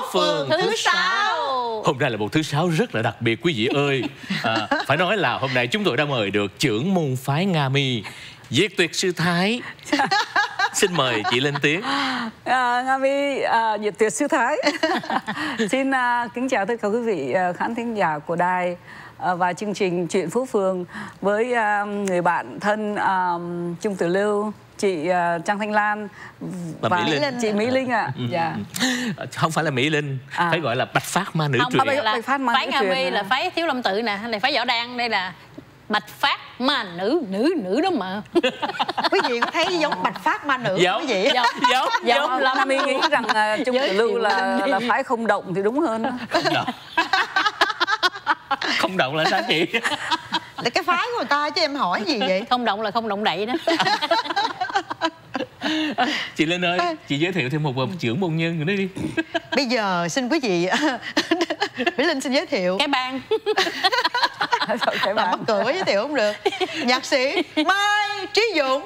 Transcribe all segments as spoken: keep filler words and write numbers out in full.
Phường thứ sáu. Hôm nay là một thứ sáu rất là đặc biệt quý vị ơi. à, Phải nói là hôm nay chúng tôi đã mời được trưởng môn phái Nga Mi, Diệt Tuyệt Sư Thái. Xin mời chị lên tiếng. à, Nga Mi, à, Diệt Tuyệt Sư Thái. Xin à, kính chào tất cả quý vị à, khán thính giả của đài à, và chương trình Chuyện Phố Phường với à, người bạn thân à, Trung Tử Lưu, chị uh, Trang Thanh Lan và, và Mỹ Linh. chị Mỹ Linh ạ. À. ừ. Dạ. Không phải là Mỹ Linh, à. phải gọi là Bạch Phát Ma Nữ Không, Truyền. là Bạch Phát Ma phái Nga Mi là phái Thiếu Lâm Tự nè, hay là phái Võ Đăng, đây là Bạch Phát Ma Nữ, nữ nữ đó mà. Quý vị có thấy giống Bạch Phát Ma Nữ giống, quý vị? Giống, giống, giống lắm. Mi nghĩ rằng uh, Trung Tử Lưu là là phái không động thì đúng hơn. Không động. Không động là sao chị? Là cái phái của người ta chứ em hỏi gì vậy? Không động là không động đậy đó. Chị Linh ơi, chị giới thiệu thêm một trưởng môn nhân nữa đi. Bây giờ xin quý vị Mỹ Linh xin giới thiệu cái bang. Cái bang mắc cười giới thiệu không được. Nhạc sĩ Mai Trí Dũng.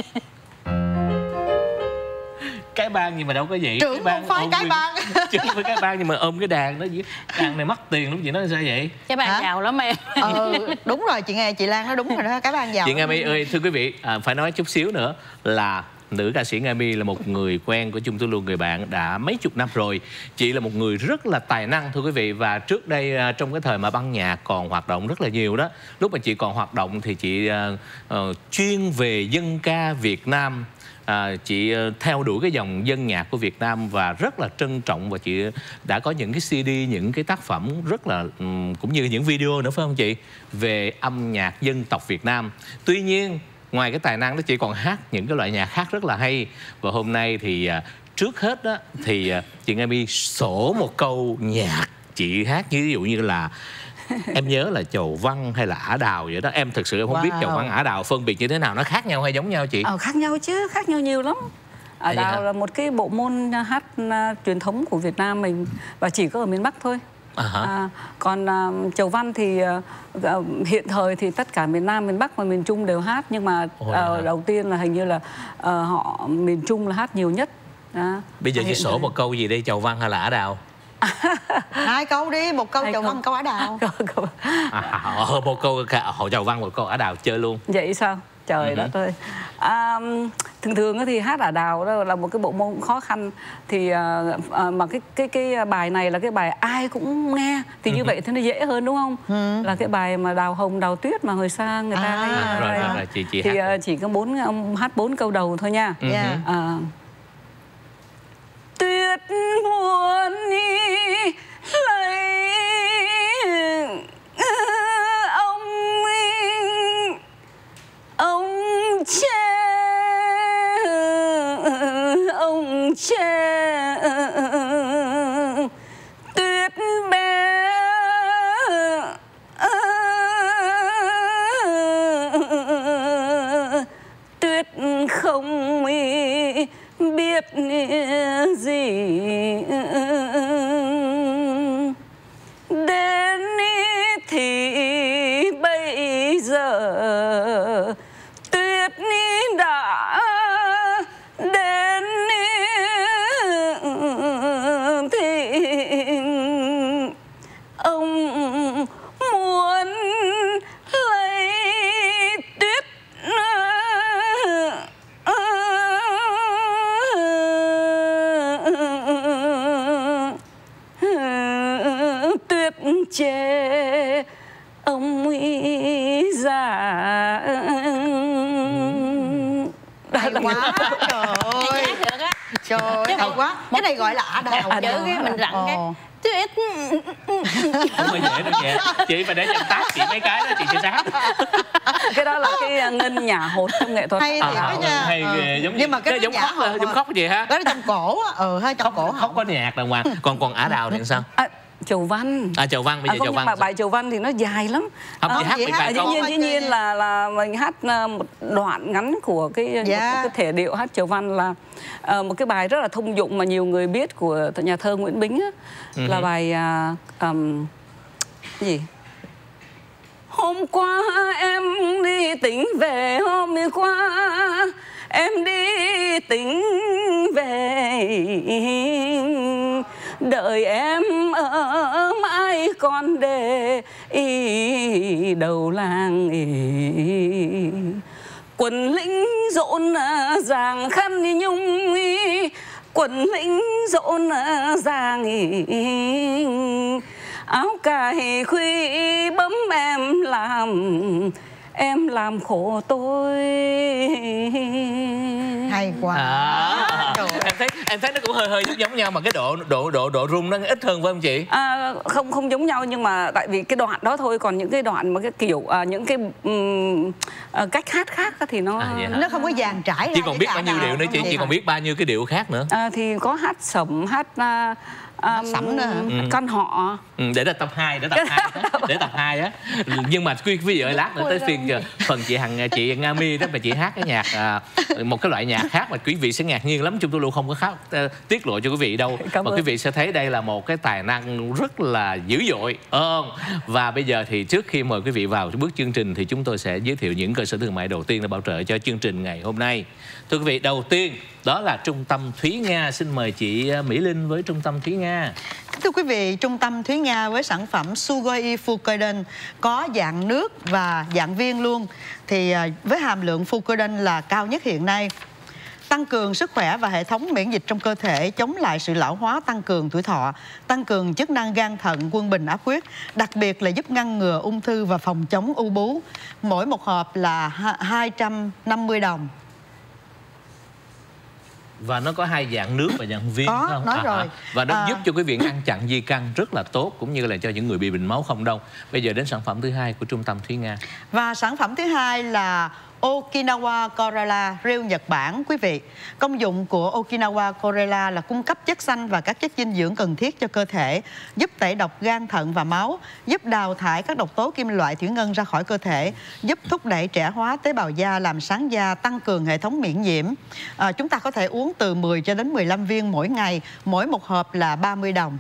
Cái bang nhưng mà đâu có vậy. Trưởng môn phái cái bang. Chứ không phải cái bang nhưng mà ôm cái đàn đó. Đàn này mất tiền lắm, chị nói sao vậy? Cái bang giàu lắm em. Ừ, đúng rồi, chị nghe chị Lan nói đúng rồi đó, cái bang giàu. Chị Nga Mi ơi, thưa quý vị, à, phải nói chút xíu nữa là nữ ca sĩ Nga Mi là một người quen của Trung Tử Lưu, người bạn đã mấy chục năm rồi. Chị là một người rất là tài năng thưa quý vị. Và trước đây trong cái thời mà băng nhạc còn hoạt động rất là nhiều đó, lúc mà chị còn hoạt động thì chị uh, uh, chuyên về dân ca Việt Nam. À, chị theo đuổi cái dòng dân nhạc của Việt Nam và rất là trân trọng, và chị đã có những cái xê đê, những cái tác phẩm rất là cũng như những video nữa phải không chị, về âm nhạc dân tộc Việt Nam. Tuy nhiên ngoài cái tài năng đó, chị còn hát những cái loại nhạc khác rất là hay. Và hôm nay thì trước hết đó thì chị Nga Mi sổ một câu nhạc chị hát, như ví dụ như là em nhớ là Chầu Văn hay là Ả Đào vậy đó. Em thực sự em không wow. biết Chầu Văn, Ả Đào phân biệt như thế nào, nó khác nhau hay giống nhau chị? Ờ, khác nhau chứ, khác nhau nhiều lắm. Ả Đào là một cái bộ môn hát uh, truyền thống của Việt Nam mình và chỉ có ở miền Bắc thôi. À, à, còn uh, Chầu Văn thì uh, uh, hiện thời thì tất cả miền Nam, miền Bắc và miền Trung đều hát, nhưng mà uh, đầu tiên là hình như là uh, họ miền Trung là hát nhiều nhất. À, bây giờ chị sổ một câu gì đây, Chầu Văn hay là Ả Đào? Hai câu đi, một câu Chầu Văn, câu Ả Đào. à, một câu họ Chầu Văn, một câu Ả Đào chơi luôn. Vậy sao? Trời đất ơi. À, thường thường thì hát Ả Đào đó là một cái bộ môn khó khăn, thì à, mà cái cái cái bài này là cái bài ai cũng nghe thì như vậy thì nó dễ hơn đúng không? Ừ. Là cái bài mà Đào Hồng Đào Tuyết mà hồi xa người ta à, hay, à, rồi, rồi, rồi, chị, chị thì hát chỉ có bốn hát bốn câu đầu thôi nha. Ừ. Yeah. À, tuyết muốn đi lấy ông ông che ông che tuyết bé tuyết không biết gì đến thì bây giờ tuyết đã đến thì ông muốn lấy tuyết tuyết che ông ấy già. Hay quá, trời ơi. Trời ơi, hay quá. Cái này gọi là Ả Đào. Chữ cái mình rặn cái tuyết. Không có dễ đâu chị. Chị phải để cho tác chị mấy cái đó chị sẽ hát. Cái đó là cái ngân nhả hột trong nghệ thuật. Hay thiệt đó nha. Hay giống nhưng mà cái giống khóc là giống khóc gì ha? Đó là trong cổ á, ừ hơi trong cổ. Khóc có nhạc đàng hoàng. Còn còn Ả Đào thì sao? Chầu Văn. À Chầu Văn, bây giờ à, Chầu Văn. Bài, bài Chầu Văn thì nó dài lắm. Không, chị hát một vài câu. Dĩ nhiên, dĩ nhiên là là mình hát một đoạn ngắn của cái, yeah. cái thể điệu hát Chầu Văn là uh, một cái bài rất là thông dụng mà nhiều người biết của nhà thơ Nguyễn Bính á, uh-huh. là bài uh, um, cái gì? Hôm qua em đi tỉnh về, hôm qua em đi tỉnh về, đợi em ở mãi còn để ý đầu làng ý. Quần lính rộn ràng khăn nhung ý, quần lính rộn ràng ý, áo cài khuy bấm em làm, em làm khổ tôi. Hay quá. À, em thấy em thấy nó cũng hơi hơi giống nhau mà cái độ độ độ độ rung nó ít hơn phải không chị? À, không không giống nhau nhưng mà tại vì cái đoạn đó thôi, còn những cái đoạn mà cái kiểu à, những cái um, cách hát khác thì nó à, nó không có dàn trải. Chị còn biết bao nhiêu điệu nữa chị? Chị còn biết bao nhiêu cái điệu khác nữa? À, thì có hát sẩm, hát uh, Um, sẩm nữa. Ừ. Con họ. Ừ, để là tập hai, để tập hai đó, để tập hai á. Nhưng mà quý vị ơi, lát nữa tới phiên phần chị Hằng, chị Nga My đó mà chị hát cái nhạc à, một cái loại nhạc khác mà quý vị sẽ ngạc nhiên lắm, chúng tôi luôn không có khác uh, tiết lộ cho quý vị đâu. Cảm mà ơn. Quý vị sẽ thấy đây là một cái tài năng rất là dữ dội. Ờ, và bây giờ thì trước khi mời quý vị vào bước chương trình thì chúng tôi sẽ giới thiệu những cơ sở thương mại đầu tiên để bảo trợ cho chương trình ngày hôm nay. Thưa quý vị, đầu tiên đó là Trung tâm Thúy Nga. Xin mời chị Mỹ Linh với Trung tâm Thúy Nga. Thưa quý vị, Trung tâm Thúy Nga với sản phẩm Sugoi Fukoden có dạng nước và dạng viên luôn. Thì với hàm lượng Fukoden là cao nhất hiện nay, tăng cường sức khỏe và hệ thống miễn dịch trong cơ thể, chống lại sự lão hóa, tăng cường tuổi thọ, tăng cường chức năng gan thận, quân bình áp huyết, đặc biệt là giúp ngăn ngừa ung thư và phòng chống u bú. Mỗi một hộp là hai trăm năm mươi đồng. Và nó có hai dạng nước và dạng viên có, không? nói à, rồi. Và nó à... giúp cho quý vị ngăn chặn di căn rất là tốt, cũng như là cho những người bị bệnh máu không đông. Bây giờ đến sản phẩm thứ hai của Trung tâm Thúy Nga. Và sản phẩm thứ hai là Okinawa Chlorella, rêu Nhật Bản. Quý vị, công dụng của Okinawa Chlorella là cung cấp chất xanh và các chất dinh dưỡng cần thiết cho cơ thể, giúp tẩy độc gan, thận và máu, giúp đào thải các độc tố kim loại, thủy ngân ra khỏi cơ thể, giúp thúc đẩy trẻ hóa tế bào da, làm sáng da, tăng cường hệ thống miễn nhiễm. À, chúng ta có thể uống từ mười cho đến mười lăm viên mỗi ngày, mỗi một hộp là ba mươi đồng.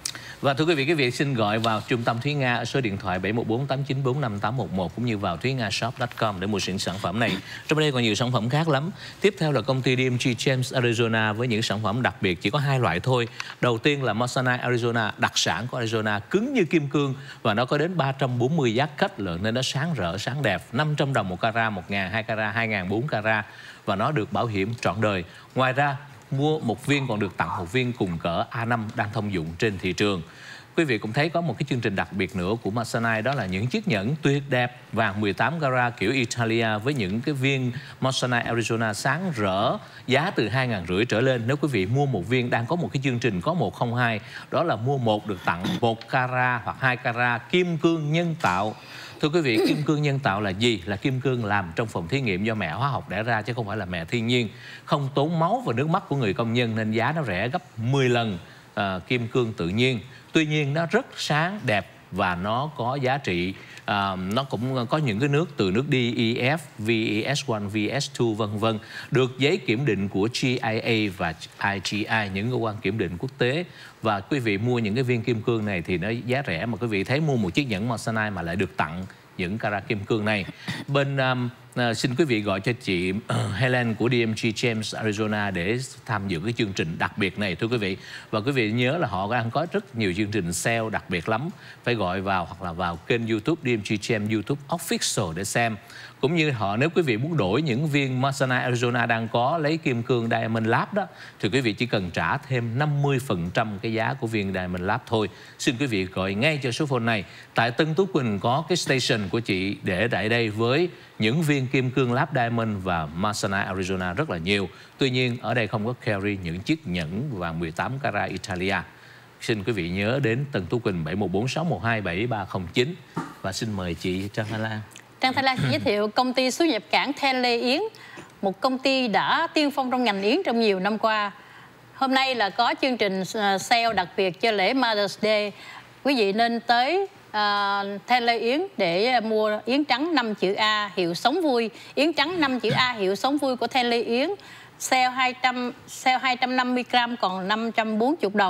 Và thưa quý vị, quý vị xin gọi vào Trung tâm Thúy Nga ở số điện thoại bảy một bốn tám chín bốn năm tám một một cũng như vào thúy nga shop chấm com để mua những sản phẩm này. Trong đây còn nhiều sản phẩm khác lắm. Tiếp theo là công ty đê em giê James Arizona với những sản phẩm đặc biệt, chỉ có hai loại thôi. Đầu tiên là Masonite Arizona, đặc sản của Arizona, cứng như kim cương và nó có đến ba trăm bốn mươi giác cách lượng nên nó sáng rỡ, sáng đẹp. năm trăm đồng một carat, một nghìn hai carat, hai nghìn bốn carat và nó được bảo hiểm trọn đời. Ngoài ra, mua một viên còn được tặng một viên cùng cỡ A năm đang thông dụng trên thị trường. Quý vị cũng thấy có một cái chương trình đặc biệt nữa của Masonite, đó là những chiếc nhẫn tuyệt đẹp vàng mười tám carat kiểu Italia với những cái viên Masonite Arizona sáng rỡ, giá từ hai nghìn rưỡi trở lên. Nếu quý vị mua một viên, đang có một cái chương trình có một không hai, đó là mua một được tặng một carat hoặc hai carat kim cương nhân tạo. Thưa quý vị, kim cương nhân tạo là gì? Là kim cương làm trong phòng thí nghiệm do mẹ hóa học đẻ ra chứ không phải là mẹ thiên nhiên. Không tốn máu và nước mắt của người công nhân nên giá nó rẻ gấp mười lần uh, kim cương tự nhiên. Tuy nhiên nó rất sáng, đẹp và nó có giá trị. À, nó cũng có những cái nước từ nước đê e ép, vê e ét một, vê e ét hai vân vân, được giấy kiểm định của giê i a và i giê i, những cơ quan kiểm định quốc tế. Và quý vị mua những cái viên kim cương này thì nó giá rẻ, mà quý vị thấy mua một chiếc nhẫn Masonite mà lại được tặng những carat kim cương này. Bên um, uh, xin quý vị gọi cho chị uh, Helen của đê em giê James Arizona để tham dự cái chương trình đặc biệt này, thưa quý vị. Và quý vị nhớ là họ đang có rất nhiều chương trình sale đặc biệt lắm. Phải gọi vào hoặc là vào kênh YouTube đê em giê James YouTube Official để xem. Cũng như họ, nếu quý vị muốn đổi những viên Masonite Arizona đang có lấy kim cương Diamond Lab đó, thì quý vị chỉ cần trả thêm năm mươi phần trăm cái giá của viên Diamond Lab thôi. Xin quý vị gọi ngay cho số phone này. Tại Tân Tú Quỳnh có cái station của chị để tại đây với những viên kim cương Lab Diamond và Masonite Arizona rất là nhiều. Tuy nhiên ở đây không có carry những chiếc nhẫn vàng mười tám carat Italia. Xin quý vị nhớ đến Tân Tú Quỳnh bảy một bốn sáu một hai bảy ba không chín. Và xin mời chị Trang Thanh Lan. Trang Thanh Lan giới thiệu công ty xuất nhập cảng Then Lê Yến, một công ty đã tiên phong trong ngành yến trong nhiều năm qua. Hôm nay là có chương trình sale đặc biệt cho lễ Mother's Day. Quý vị nên tới uh, Then Lê Yến để mua yến trắng năm chữ A hiệu sống vui. Yến trắng năm chữ A hiệu sống vui của Then Lê Yến sale hai trăm, sale hai trăm năm mươi gram còn năm trăm bốn mươi đồng,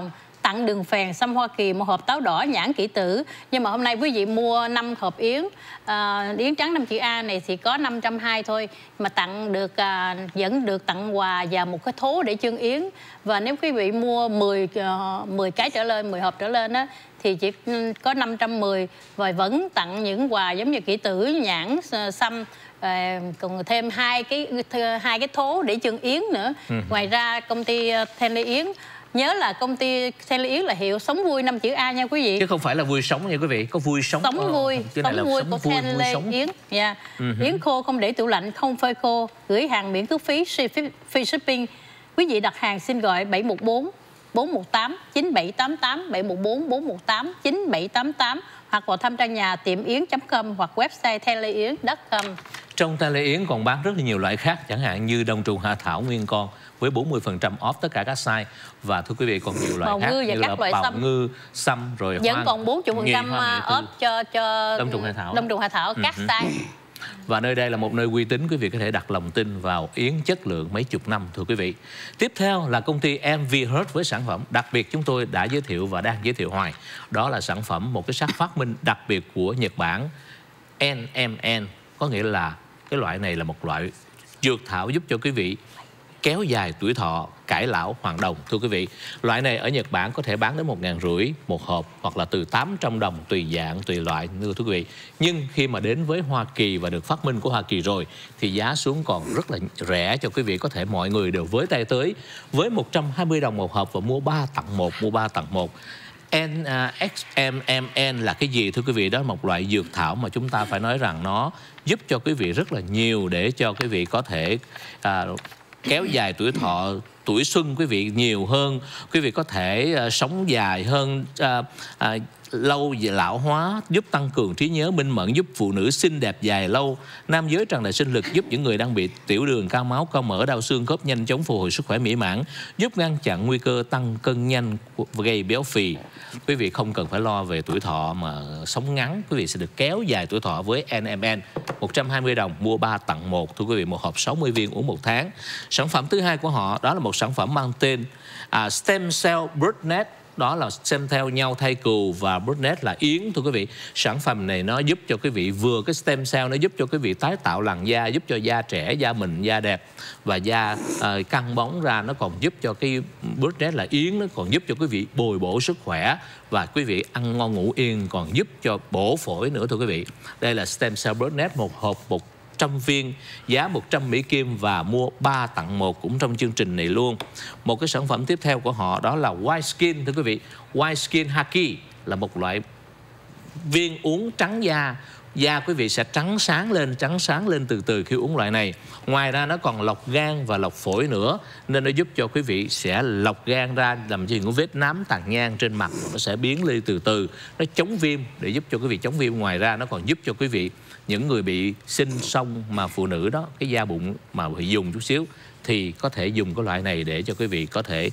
tặng đường phèn xăm Hoa Kỳ, một hộp táo đỏ nhãn kỷ tử. Nhưng mà hôm nay quý vị mua năm hộp yến à, yến trắng năm chữ A này thì có năm trăm hai mươi thôi, mà tặng được à, vẫn được tặng quà và một cái thố để chưng yến. Và nếu quý vị mua mười, mười cái trở lên, mười hộp trở lên á, thì chỉ có năm trăm mười, và vẫn tặng những quà giống như kỷ tử, nhãn, xăm, à, còn thêm hai cái hai cái thố để chưng yến nữa. Ừ. Ngoài ra công ty Thanh Lê Yến, nhớ là công ty Thanh Lê Yến là hiệu sống vui năm chữ A nha quý vị, chứ không phải là vui sống nha quý vị, có vui sống, sống vui, sống vui của Thanh Lê Yến. Yeah. Uh-huh. Yến khô không để tủ lạnh, không phơi khô, gửi hàng miễn cước phí, free shipping. Quý vị đặt hàng xin gọi bảy một bốn bốn một tám chín bảy tám tám, bảy một bốn bốn một tám chín bảy tám tám, hoặc vào thăm trang nhà tiệm yến chấm com hoặc website thanh lê yến chấm com. Trong Thanh Lê Yến còn bán rất là nhiều loại khác, chẳng hạn như đông trùng hạ thảo nguyên con với bốn mươi phần trăm off tất cả các size. Và thưa quý vị, còn nhiều loại bào khác ngư và như các là loại bào sâm. ngư, sâm rồi vẫn hoa, còn bốn mươi phần trăm off cho cho đông trùng hạ thảo, đông trùng hạ thảo các size. Và nơi đây là một nơi uy tín, quý vị có thể đặt lòng tin vào yến chất lượng mấy chục năm, thưa quý vị. Tiếp theo là công ty em vê Heart với sản phẩm đặc biệt chúng tôi đã giới thiệu và đang giới thiệu hoài. Đó là sản phẩm, một cái sắc phát minh đặc biệt của Nhật Bản, en em en. Có nghĩa là cái loại này là một loại dược thảo giúp cho quý vị kéo dài tuổi thọ, cải lão hoàng đồng, thưa quý vị. Loại này ở Nhật Bản có thể bán đến một ngàn rưỡi một hộp, hoặc là từ tám trăm đồng, tùy dạng, tùy loại, thưa quý vị. Nhưng khi mà đến với Hoa Kỳ và được phát minh của Hoa Kỳ rồi thì giá xuống còn rất là rẻ cho quý vị, có thể mọi người đều với tay tới với một trăm hai mươi đồng một hộp và mua ba tặng một, mua ba tặng một. en ích em em en là cái gì thưa quý vị? Đó là một loại dược thảo mà chúng ta phải nói rằng nó giúp cho quý vị rất là nhiều để cho quý vị có thể à, kéo dài tuổi thọ, tuổi xuân quý vị nhiều hơn, quý vị có thể uh, sống dài hơn, uh, uh, lâu về lão hóa, giúp tăng cường trí nhớ minh mẫn, giúp phụ nữ xinh đẹp dài lâu, nam giới tràn đầy sinh lực, giúp những người đang bị tiểu đường, cao máu, cao mỡ, đau xương khớp nhanh chóng phục hồi sức khỏe mỹ mãn, giúp ngăn chặn nguy cơ tăng cân nhanh và gây béo phì. Quý vị không cần phải lo về tuổi thọ mà sống ngắn, quý vị sẽ được kéo dài tuổi thọ với en em en. một trăm hai mươi đồng mua ba tặng một, thưa quý vị, một hộp sáu mươi viên uống một tháng. Sản phẩm thứ hai của họ đó là một sản phẩm mang tên à, Stem Cell Broodnet. Đó là stem cell nhau thai cừu và broodnet là yến, thưa quý vị. Sản phẩm này nó giúp cho quý vị vừa cái stem cell, nó giúp cho quý vị tái tạo làn da, giúp cho da trẻ, da mịn, da đẹp và da uh, căng bóng ra. Nó còn giúp cho cái broodnet là yến, nó còn giúp cho quý vị bồi bổ sức khỏe và quý vị ăn ngon ngủ yên, còn giúp cho bổ phổi nữa, thưa quý vị. Đây là stem cell broodnet, một hộp một trăm viên, giá một trăm Mỹ Kim và mua ba tặng một cũng trong chương trình này luôn. Một cái sản phẩm tiếp theo của họ đó là White Skin, thưa quý vị. White Skin Haki là một loại viên uống trắng da. Da quý vị sẽ trắng sáng lên, trắng sáng lên từ từ khi uống loại này. Ngoài ra nó còn lọc gan và lọc phổi nữa, nên nó giúp cho quý vị sẽ lọc gan ra, làm cho những vết nám tàn nhang trên mặt nó sẽ biến đi từ từ. Nó chống viêm, để giúp cho quý vị chống viêm. Ngoài ra nó còn giúp cho quý vị, những người bị sinh xong mà phụ nữ đó, cái da bụng mà bị dùng chút xíu thì có thể dùng cái loại này để cho quý vị có thể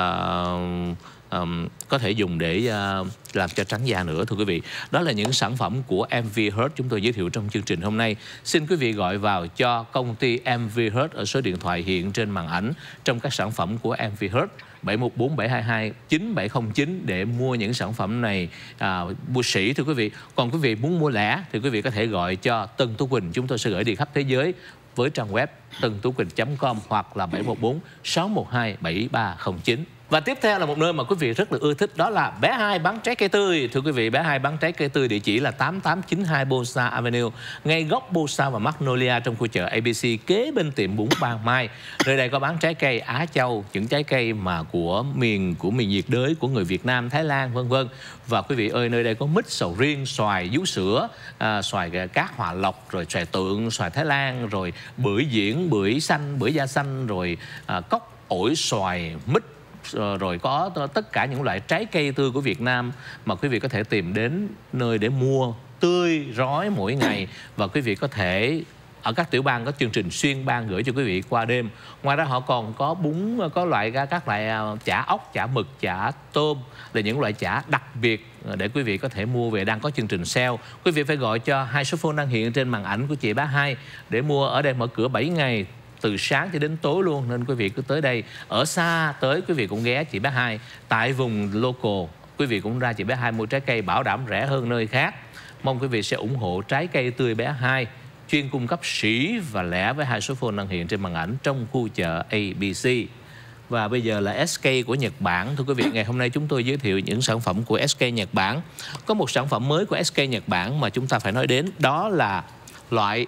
uh, um, có thể dùng để uh, làm cho trắng da nữa, thưa quý vị. Đó là những sản phẩm của em vê Heart chúng tôi giới thiệu trong chương trình hôm nay. Xin quý vị gọi vào cho công ty em vê Heart ở số điện thoại hiện trên màn ảnh trong các sản phẩm của em vê Heart bảy một bốn bảy hai hai chín bảy không chín để mua những sản phẩm này à, mua sỉ, thưa quý vị. Còn quý vị muốn mua lẻ thì quý vị có thể gọi cho Tân Tú Quỳnh, chúng tôi sẽ gửi đi khắp thế giới với trang web tân tú quỳnh chấm com hoặc là bảy một bốn sáu một hai bảy ba không chín. Và tiếp theo là một nơi mà quý vị rất là ưa thích, đó là bé Hai bán trái cây tươi. Thưa quý vị, bé Hai bán trái cây tươi, địa chỉ là tám tám chín hai Bosa Avenue, ngay góc Bosa và Magnolia trong khu chợ a bê xê, kế bên tiệm bún Ban Mai. Nơi đây có bán trái cây Á Châu, những trái cây mà của miền của miền nhiệt đới của người Việt Nam, Thái Lan, vân vân. Và quý vị ơi, nơi đây có mít, sầu riêng, xoài, vú sữa, à, xoài cát Hòa Lộc, rồi xoài tượng, xoài Thái Lan, rồi bưởi diễn, bưởi xanh, bưởi da xanh, rồi à, cóc, ổi, xoài, mít, rồi có tất cả những loại trái cây tươi của Việt Nam mà quý vị có thể tìm đến nơi để mua tươi rói mỗi ngày. Và quý vị có thể ở các tiểu bang có chương trình xuyên bang gửi cho quý vị qua đêm. Ngoài ra họ còn có bún, có loại các loại chả ốc, chả mực, chả tôm là những loại chả đặc biệt để quý vị có thể mua về, đang có chương trình sale. Quý vị phải gọi cho hai số phone đang hiện trên màn ảnh của chị Bé Hai để mua. Ở đây mở cửa bảy ngày từ sáng cho đến tối luôn, nên quý vị cứ tới đây. Ở xa tới quý vị cũng ghé chị Bé Hai. Tại vùng local quý vị cũng ra chị Bé Hai mua trái cây, bảo đảm rẻ hơn nơi khác. Mong quý vị sẽ ủng hộ trái cây tươi Bé Hai, chuyên cung cấp sỉ và lẻ với hai số phone đang hiện trên màn ảnh trong khu chợ a bê xê. Và bây giờ là ét ca của Nhật Bản. Thưa quý vị, ngày hôm nay chúng tôi giới thiệu những sản phẩm của ét ca Nhật Bản. Có một sản phẩm mới của ét ca Nhật Bản mà chúng ta phải nói đến, đó là loại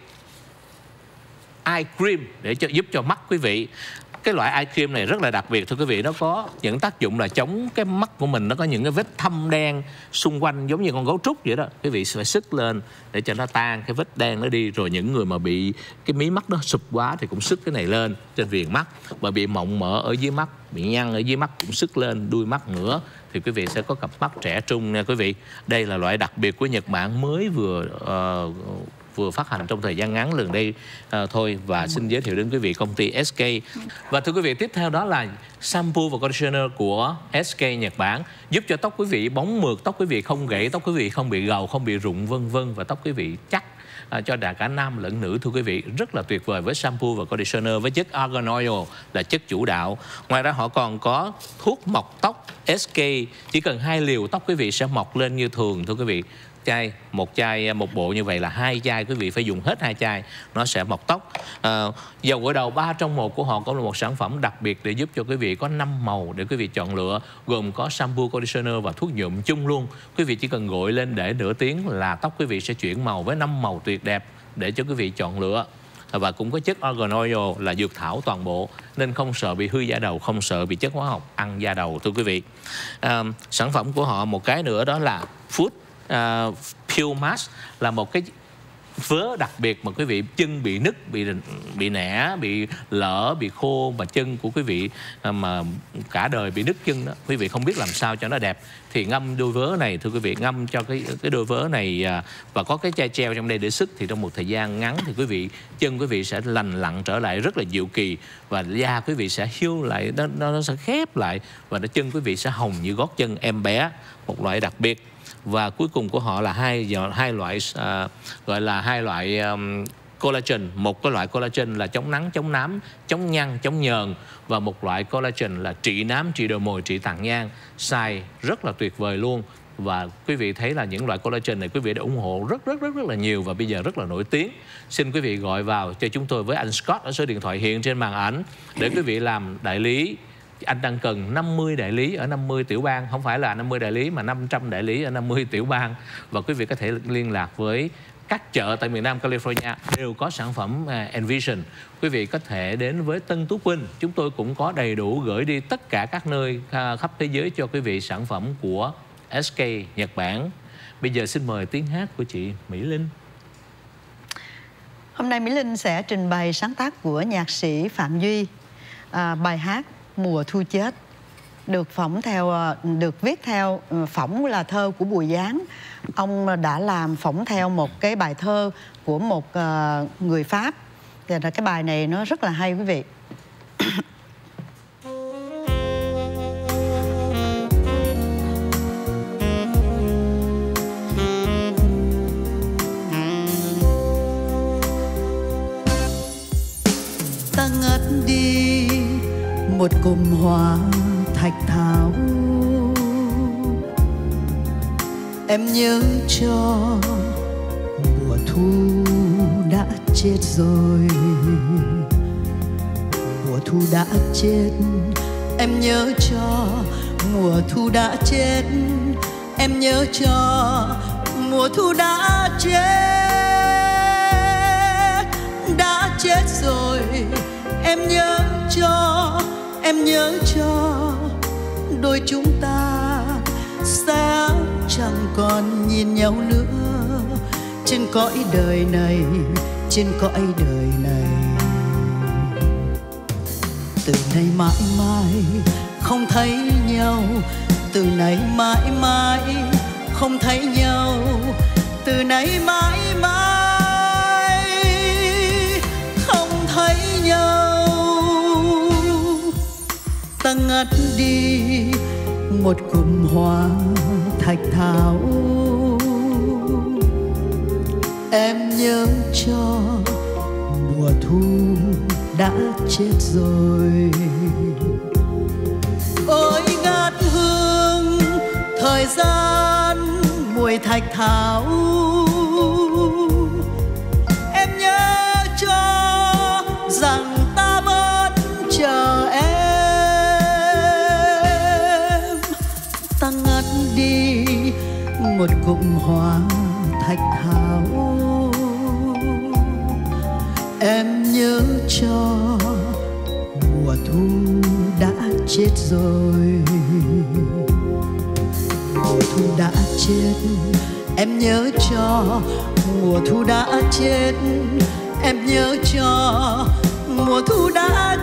eye cream để cho giúp cho mắt quý vị. Cái loại eye cream này rất là đặc biệt thưa quý vị. Nó có những tác dụng là chống cái mắt của mình, nó có những cái vết thâm đen xung quanh giống như con gấu trúc vậy đó. Quý vị phải sức lên để cho nó tan cái vết đen nó đi. Rồi những người mà bị cái mí mắt nó sụp quá thì cũng sức cái này lên trên viền mắt. Mà bị mộng mỡ ở dưới mắt, bị nhăn ở dưới mắt cũng sức lên đuôi mắt nữa, thì quý vị sẽ có cặp mắt trẻ trung nha quý vị. Đây là loại đặc biệt của Nhật Bản, mới vừa uh, vừa phát hành trong thời gian ngắn lần đây uh, thôi. Và xin giới thiệu đến quý vị công ty ét ca. Và thưa quý vị, tiếp theo đó là shampoo và conditioner của ét ca Nhật Bản, giúp cho tóc quý vị bóng mượt, tóc quý vị không gãy, tóc quý vị không bị gầu, không bị rụng vân vân, và tóc quý vị chắc À, cho cả, cả nam lẫn nữ. Thưa quý vị, rất là tuyệt vời với shampoo và conditioner với chất argan oil là chất chủ đạo. Ngoài ra họ còn có thuốc mọc tóc ét ca, chỉ cần hai liều tóc quý vị sẽ mọc lên như thường. Thưa quý vị, chai một chai một bộ như vậy là hai chai, quý vị phải dùng hết hai chai nó sẽ mọc tóc. À, dầu gội đầu ba trong một của họ cũng là một sản phẩm đặc biệt để giúp cho quý vị có năm màu để quý vị chọn lựa, gồm có shampoo, conditioner và thuốc nhuộm chung luôn. Quý vị chỉ cần gội lên để nửa tiếng là tóc quý vị sẽ chuyển màu với năm màu tuyệt đẹp để cho quý vị chọn lựa. Và cũng có chất argan oil là dược thảo toàn bộ, nên không sợ bị hư da đầu, không sợ bị chất hóa học ăn da đầu. Thưa quý vị, à, sản phẩm của họ một cái nữa đó là Food Uh, Peel Mask, là một cái vớ đặc biệt mà quý vị chân bị nứt, bị bị nẻ, bị lở, bị khô, mà chân của quý vị uh, mà cả đời bị nứt chân đó, quý vị không biết làm sao cho nó đẹp, thì ngâm đôi vớ này thưa quý vị, ngâm cho cái cái đôi vớ này uh, và có cái chai treo trong đây để sức, thì trong một thời gian ngắn thì quý vị chân quý vị sẽ lành lặn trở lại rất là diệu kỳ, và da quý vị sẽ hiu lại, nó, nó, nó sẽ khép lại, và nó chân quý vị sẽ hồng như gót chân em bé, một loại đặc biệt. Và cuối cùng của họ là hai hai loại uh, gọi là hai loại um, collagen. Một cái loại collagen là chống nắng, chống nám, chống nhăn, chống nhờn, và một loại collagen là trị nám, trị đồi mồi, trị tàn nhang. Xài rất là tuyệt vời luôn. Và quý vị thấy là những loại collagen này quý vị đã ủng hộ rất rất rất rất là nhiều, và bây giờ rất là nổi tiếng. Xin quý vị gọi vào cho chúng tôi với anh Scott ở số điện thoại hiện trên màn ảnh để quý vị làm đại lý. Anh đang cần năm mươi đại lý ở năm mươi tiểu bang, không phải là năm mươi đại lý mà năm trăm đại lý ở năm mươi tiểu bang. Và quý vị có thể liên lạc với các chợ tại miền Nam California đều có sản phẩm uh, Envision. Quý vị có thể đến với Tân Tú Quynh, chúng tôi cũng có đầy đủ gửi đi tất cả các nơi uh, khắp thế giới cho quý vị sản phẩm của ét ca Nhật Bản. Bây giờ xin mời tiếng hát của chị Mỹ Linh. Hôm nay Mỹ Linh sẽ trình bày sáng tác của nhạc sĩ Phạm Duy, à, bài hát Mùa Thu Chết, được phỏng theo được viết theo phỏng là thơ của Bùi Giáng. Ông đã làm phỏng theo một cái bài thơ của một uh, người Pháp. Thì là cái bài này nó rất là hay quý vị. Ta ngất đi một cụm hoa thạch thảo, em nhớ cho mùa thu đã chết rồi. Mùa thu đã chết, em nhớ cho mùa thu đã chết. Em nhớ cho mùa thu đã chết. Đã chết rồi, em nhớ cho, em nhớ cho đôi chúng ta sẽ chẳng còn nhìn nhau nữa trên cõi đời này, trên cõi đời này. Từ nay mãi mãi không thấy nhau, từ nay mãi mãi không thấy nhau, từ nay mãi mãi không thấy nhau. Ta ngắt đi một cụm hoa thạch thảo, em nhớ cho mùa thu đã chết rồi. Ôi ngát hương thời gian mùi thạch thảo, em nhớ cho rằng ta vẫn chờ em. Ta ngắt đi một cụm hoa thạch thảo, em nhớ cho mùa thu đã chết rồi. Mùa thu đã chết, em nhớ cho mùa thu đã chết, em nhớ cho mùa thu đã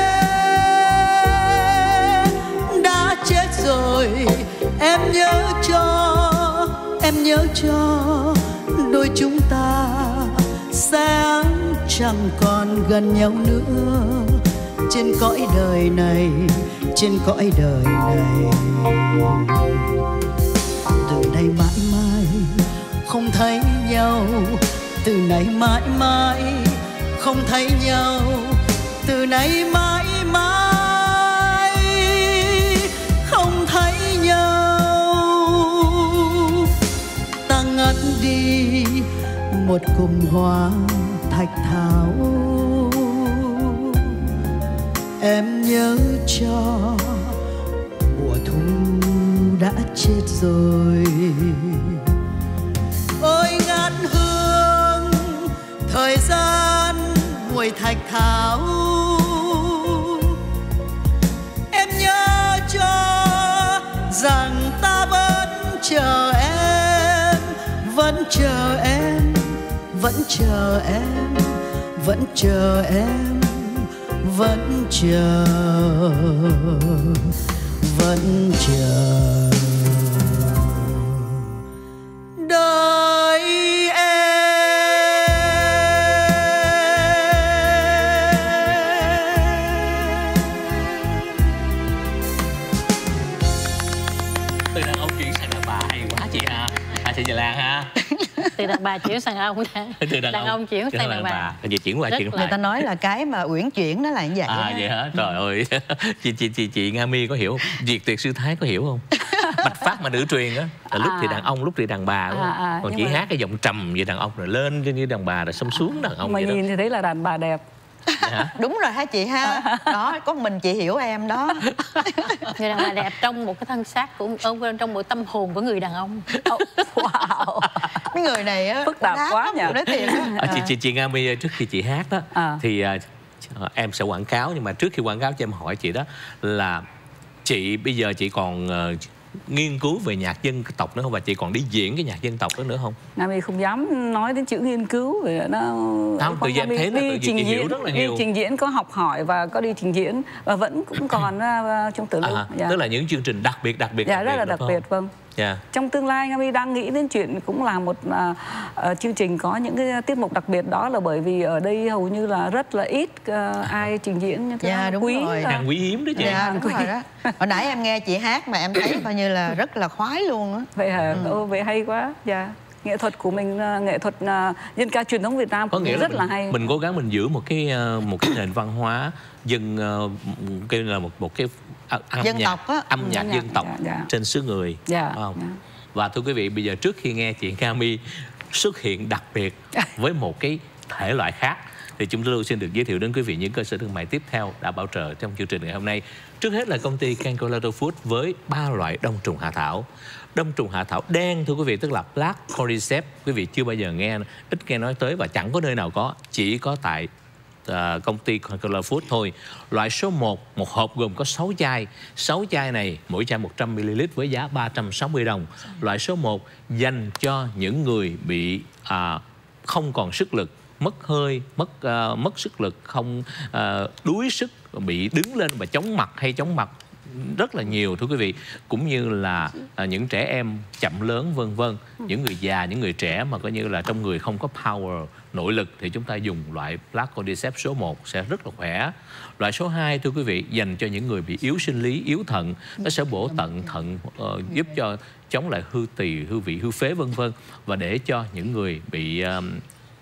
chết, đã chết rồi. Em nhớ cho, em nhớ cho đôi chúng ta sẽ chẳng còn gần nhau nữa trên cõi đời này, trên cõi đời này. Từ nay mãi mãi không thấy nhau, từ nay mãi mãi không thấy nhau, từ nay mãi mãi không thấy nhau. Ta ngắt đi một cụm hoa thạch thảo, em nhớ cho mùa thu đã chết rồi. Ôi ngát hương thời gian mùi thạch thảo, em nhớ cho rằng ta vẫn chờ em, vẫn chờ em, vẫn chờ em, vẫn chờ em, vẫn chờ, vẫn chờ đợi em. Từ đàn ông chuyển sang đàn bà hay quá chị ha, à, chị Dạ Lan ha. Từ đàn bà chuyển sang ông, từ đàn, đàn ông chuyển sang đàn bà. bà. Chị chuyển qua chuyển lại. Người ta nói là cái mà uyển chuyển nó là như vậy. À vậy hả? Trời ơi. chị chị chị chị Nga My có hiểu không? Diệt tuyệt sư thái có hiểu không? Bạch phát mà nữ truyền á, là lúc à. thì đàn ông, lúc thì đàn bà. À, à, còn chỉ mà... hát cái giọng trầm như đàn ông rồi lên như đàn bà rồi xong xuống đàn ông. Mà vậy nhìn đó. thì thấy là đàn bà đẹp. Hả? Đúng rồi hả chị ha. Đó, có mình chị hiểu em đó. Người đàn bà đẹp trong một cái thân xác của ông, trong một tâm hồn của người đàn ông. Oh, wow. Mấy người này á phức tạp quá nhỉ. Nói thiệt à, chị chị chị Nga My trước khi chị hát đó à. thì uh, em sẽ quảng cáo, nhưng mà trước khi quảng cáo cho em hỏi chị đó là chị bây giờ chị còn uh, nghiên cứu về nhạc dân tộc nữa không, và chị còn đi diễn cái nhạc dân tộc đó nữa không? Nga My không dám nói đến chữ nghiên cứu vì nó không, từ giờ em thấy là tự trình diễn rất là nhiều. Đi trình diễn có học hỏi và có đi trình diễn và vẫn cũng còn uh, trong tử lưu. À, dạ. Tức là những chương trình đặc biệt đặc biệt. Dạ, đặc rất biệt là đặc biệt vâng. Yeah. Trong tương lai Nga My đang nghĩ đến chuyện cũng là một uh, uh, chương trình có những cái tiết mục đặc biệt, đó là bởi vì ở đây hầu như là rất là ít uh, ai trình diễn những cái yeah, đúng quý rồi. Hàng quý hiếm đó chị. Yeah, đúng rồi đó. Hồi nãy em nghe chị hát mà em thấy coi như là rất là khoái luôn á. Vậy hả? Ừ. Ô, vậy hay quá. Dạ. Yeah. Nghệ thuật của mình, nghệ thuật uh, dân ca truyền thống Việt Nam có nghĩa rất là, là mình, hay. Mình cố gắng mình giữ một cái uh, một cái nền văn hóa dân uh, cái là một một cái âm dân nhạc, tộc á. âm nhạc ừ, dân tộc dạ, dạ. trên xứ người. Dạ, không? dạ. Và thưa quý vị, bây giờ trước khi nghe chị Nga My xuất hiện đặc biệt với một cái thể loại khác thì chúng tôi xin được giới thiệu đến quý vị những cơ sở thương mại tiếp theo đã bảo trợ trong chương trình ngày hôm nay. Trước hết là công ty Cancolato Food với ba loại đông trùng hạ thảo. Đông trùng hạ thảo đen thưa quý vị, tức là Black Cordyceps. Quý vị chưa bao giờ nghe, ít nghe nói tới và chẳng có nơi nào có, chỉ có tại uh, công ty Cancolato Food thôi. Loại số một, một hộp gồm có sáu chai. sáu chai này mỗi chai một trăm mi li lít với giá ba trăm sáu mươi đồng. Loại số một dành cho những người bị uh, không còn sức lực, mất hơi, mất uh, mất sức lực, không uh, đuối sức, bị đứng lên và chóng mặt hay chóng mặt rất là nhiều thưa quý vị, cũng như là uh, những trẻ em chậm lớn vân vân, những người già, những người trẻ mà coi như là trong người không có power, nội lực thì chúng ta dùng loại Black Cordyceps số một sẽ rất là khỏe. Loại số hai thưa quý vị dành cho những người bị yếu sinh lý, yếu thận, nó sẽ bổ tận thận, uh, giúp cho chống lại hư tỳ, hư vị, hư phế vân vân, và để cho những người bị uh,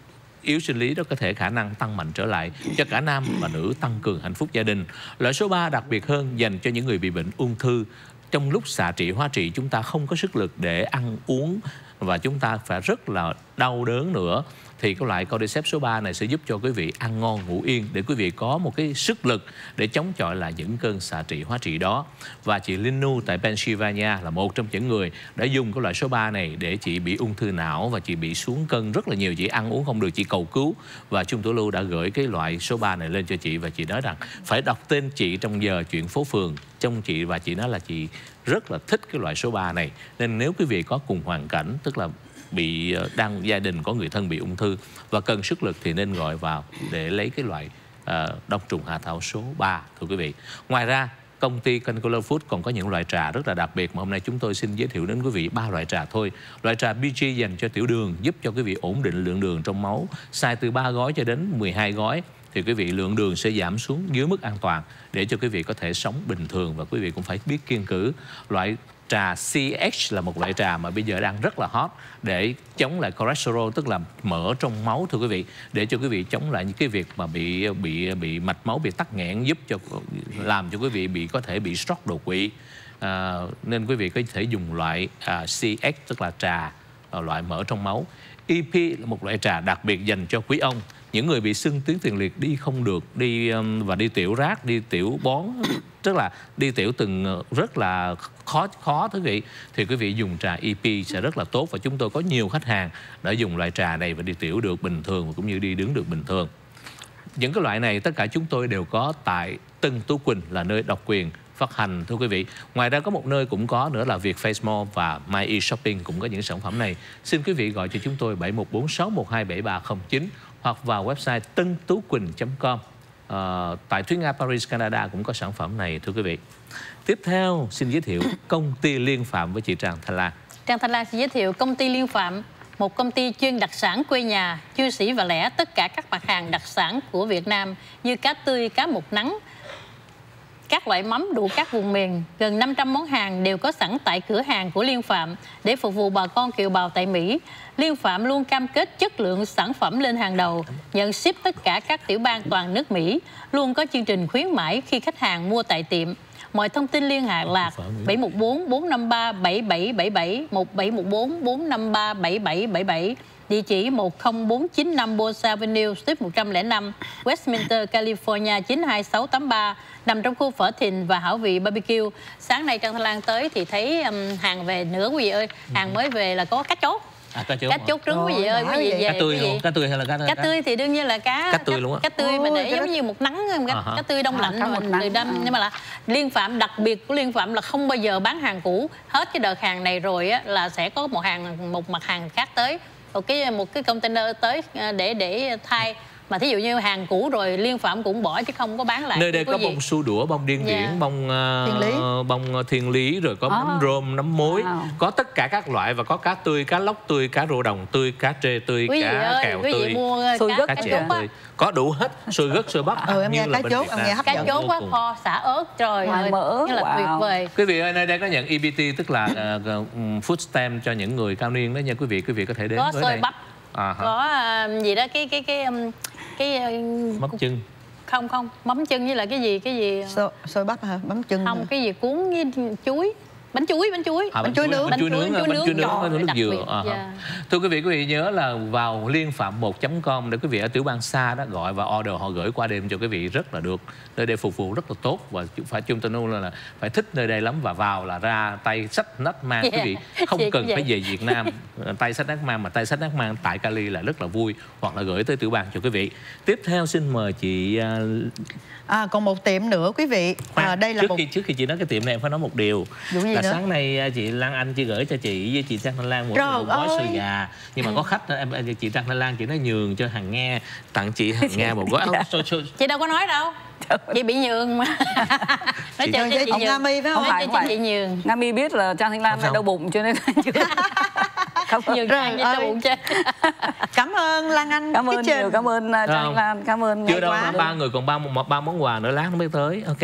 yếu sinh lý đó có thể khả năng tăng mạnh trở lại cho cả nam và nữ, tăng cường hạnh phúc gia đình. Loại số ba đặc biệt hơn dành cho những người bị bệnh ung thư. Trong lúc xạ trị hóa trị chúng ta không có sức lực để ăn uống và chúng ta phải rất là đau đớn nữa, thì cái loại Cordyceps số ba này sẽ giúp cho quý vị ăn ngon ngủ yên, để quý vị có một cái sức lực để chống chọi lại những cơn xạ trị hóa trị đó. Và chị Linu tại Pennsylvania là một trong những người đã dùng cái loại số ba này để chị bị ung thư não và chị bị xuống cân rất là nhiều, chị ăn uống không được, chị cầu cứu, và Chung Tử Lưu đã gửi cái loại số ba này lên cho chị, và chị nói rằng phải đọc tên chị trong giờ chuyện phố phường trong chị, và chị nói là chị rất là thích cái loại số ba này. Nên nếu quý vị có cùng hoàn cảnh, tức là bị đang gia đình có người thân bị ung thư và cần sức lực, thì nên gọi vào để lấy cái loại uh, đông trùng hạ thảo số ba, thưa quý vị. Ngoài ra, công ty Concolor Food còn có những loại trà rất là đặc biệt mà hôm nay chúng tôi xin giới thiệu đến quý vị ba loại trà thôi. Loại trà bê giê dành cho tiểu đường, giúp cho quý vị ổn định lượng đường trong máu, xài từ ba gói cho đến mười hai gói thì quý vị lượng đường sẽ giảm xuống dưới mức an toàn để cho quý vị có thể sống bình thường, và quý vị cũng phải biết kiêng cữ. Loại trà xê hát là một loại trà mà bây giờ đang rất là hot để chống lại cholesterol, tức là mỡ trong máu, thưa quý vị, để cho quý vị chống lại những cái việc mà bị bị bị mạch máu bị tắc nghẽn, giúp cho làm cho quý vị bị có thể bị stroke đột quỵ. À, nên quý vị có thể dùng loại à, xê hát, tức là trà à, loại mỡ trong máu. e pê là một loại trà đặc biệt dành cho quý ông, những người bị sưng tuyến tiền liệt, đi không được, đi và đi tiểu rác, đi tiểu bón, tức là đi tiểu từng rất là khó khó thưa quý vị, thì quý vị dùng trà e pê sẽ rất là tốt. Và chúng tôi có nhiều khách hàng đã dùng loại trà này và đi tiểu được bình thường, và cũng như đi đứng được bình thường. Những cái loại này tất cả chúng tôi đều có tại Tân Tú Quỳnh, là nơi độc quyền phát hành, thưa quý vị. Ngoài ra có một nơi cũng có nữa là Vietface Mall và My eShopping cũng có những sản phẩm này. Xin quý vị gọi cho chúng tôi bảy một bốn sáu một hai bảy ba không chín hoặc vào website tân tú quỳnh chấm com. À, tại Thúy Nga Paris, Canada cũng có sản phẩm này, thưa quý vị. Tiếp theo xin giới thiệu công ty Liên Phạm với chị Trang Thanh Lan. Trang Thanh Lan xin giới thiệu công ty Liên Phạm, một công ty chuyên đặc sản quê nhà, chưa sỉ và lẻ tất cả các mặt hàng đặc sản của Việt Nam như cá tươi, cá mục nắng, các loại mắm đủ các vùng miền. Gần năm trăm món hàng đều có sẵn tại cửa hàng của Liên Phạm để phục vụ bà con kiều bào tại Mỹ. Liên Phạm luôn cam kết chất lượng sản phẩm lên hàng đầu, nhận ship tất cả các tiểu bang toàn nước Mỹ, luôn có chương trình khuyến mãi khi khách hàng mua tại tiệm. Mọi thông tin liên hệ là bảy một bốn bốn năm ba bảy bảy bảy bảy, một bảy một bốn bốn năm ba bảy bảy bảy bảy, địa chỉ một không bốn chín năm Bosa Avenue, Suite một trăm lẻ năm, Westminster, California chín hai sáu tám ba, nằm trong khu phở Thìn và Hảo Vị bê bê kiu. Sáng nay Trang Thanh Lan tới thì thấy um, hàng về nữa quý vị ơi, hàng mới về là có cá chốt. À, cá chốt, cá chốt trứng quý vị ơi, quý vị về cá tươi luôn, cá tươi hay là cá cá tươi thì đương nhiên là cá cá tươi luôn á, cá tươi mà để giống như một nắng, cá, uh -huh. cá tươi đông lạnh rồi từ đâm. Nhưng mà là Liên Phạm, đặc biệt của Liên Phạm là không bao giờ bán hàng cũ. Hết cái đợt hàng này rồi á là sẽ có một hàng một mặt hàng khác tới, một cái một cái container tới để để thay. Mà thí dụ như hàng cũ rồi Liên Phạm cũng bỏ chứ không có bán lại. Nơi đây có bông su đũa, bông điên điển, yeah. bông uh, thiên lý. bông thiên lý, rồi có oh. nấm rôm, nấm mối, wow. có tất cả các loại, và có cá tươi, cá lóc tươi, cá rô đồng tươi, cá trê tươi, quý cá ơi, kèo quý tươi, mua xôi cá, gất, cá, cá chốt tươi, có đủ hết, xôi gất, xôi bắp. Ừ, em nghe cá chốt, em nghe hấp cá chốt quá, kho xả ớt, trời ơi, mỡ, là wow. tuyệt vời. Quý vị ơi, nơi đây có nhận e bê tê, tức là uh, food stamp cho những người cao niên đó nha quý vị. Quý vị có thể đến có với xôi đây. bắp, à, có uh, gì đó cái cái cái um, cái uh, mắm chân. Không không, mắm chân với lại cái gì cái gì xôi, xôi bắp hả? Mắm chân không, hả? cái gì cuốn với chuối, bánh chuối, bánh chuối, à, bánh, bánh chuối nướng, bánh chuối nướng, bánh chuối nướng, bánh chuối nước dừa. À, yeah. Thưa quý vị, quý vị nhớ là vào liên phạm một chấm com để quý vị ở tiểu bang xa đó gọi và order, họ gửi qua đêm cho quý vị rất là được. Nơi đây phục vụ rất là tốt, và phải chung tôi nói là phải thích nơi đây lắm, và vào là ra tay sách nách mang. Yeah. Quý vị không Chị cần phải về Việt Nam tay sách nách mang, mà tay sách nách mang tại Cali là rất là vui, hoặc là gửi tới tiểu bang cho quý vị. Tiếp theo xin mời chị uh... À, còn một tiệm nữa quý vị. À, đây là trước một... khi trước khi chị nói cái tiệm này em phải nói một điều là nữa? Sáng nay chị Lan Anh chị gửi cho chị với chị Trang Thanh Lan một gói xôi gà, nhưng mà có khách em chị Trang Thanh Lan chị nói nhường cho Hằng Nghe, tặng chị Hằng Nghe một gói. Chị đâu có nói đâu, chị bị nhường mà. Nói cho chị nhường. Nga Mi phải không? Không phải, chị nhường. Nga Mi biết là Trang Thanh Lan đau bụng cho nên Cảm ơn. Nhiều ăn cho bụng chết. Cảm ơn Lan Anh. Cảm ơn nhiều, cảm ơn Trang Lan, cảm ơn. Chưa đâu, ba người còn ba một ba món quà nữa, lát nó mới tới. Ok.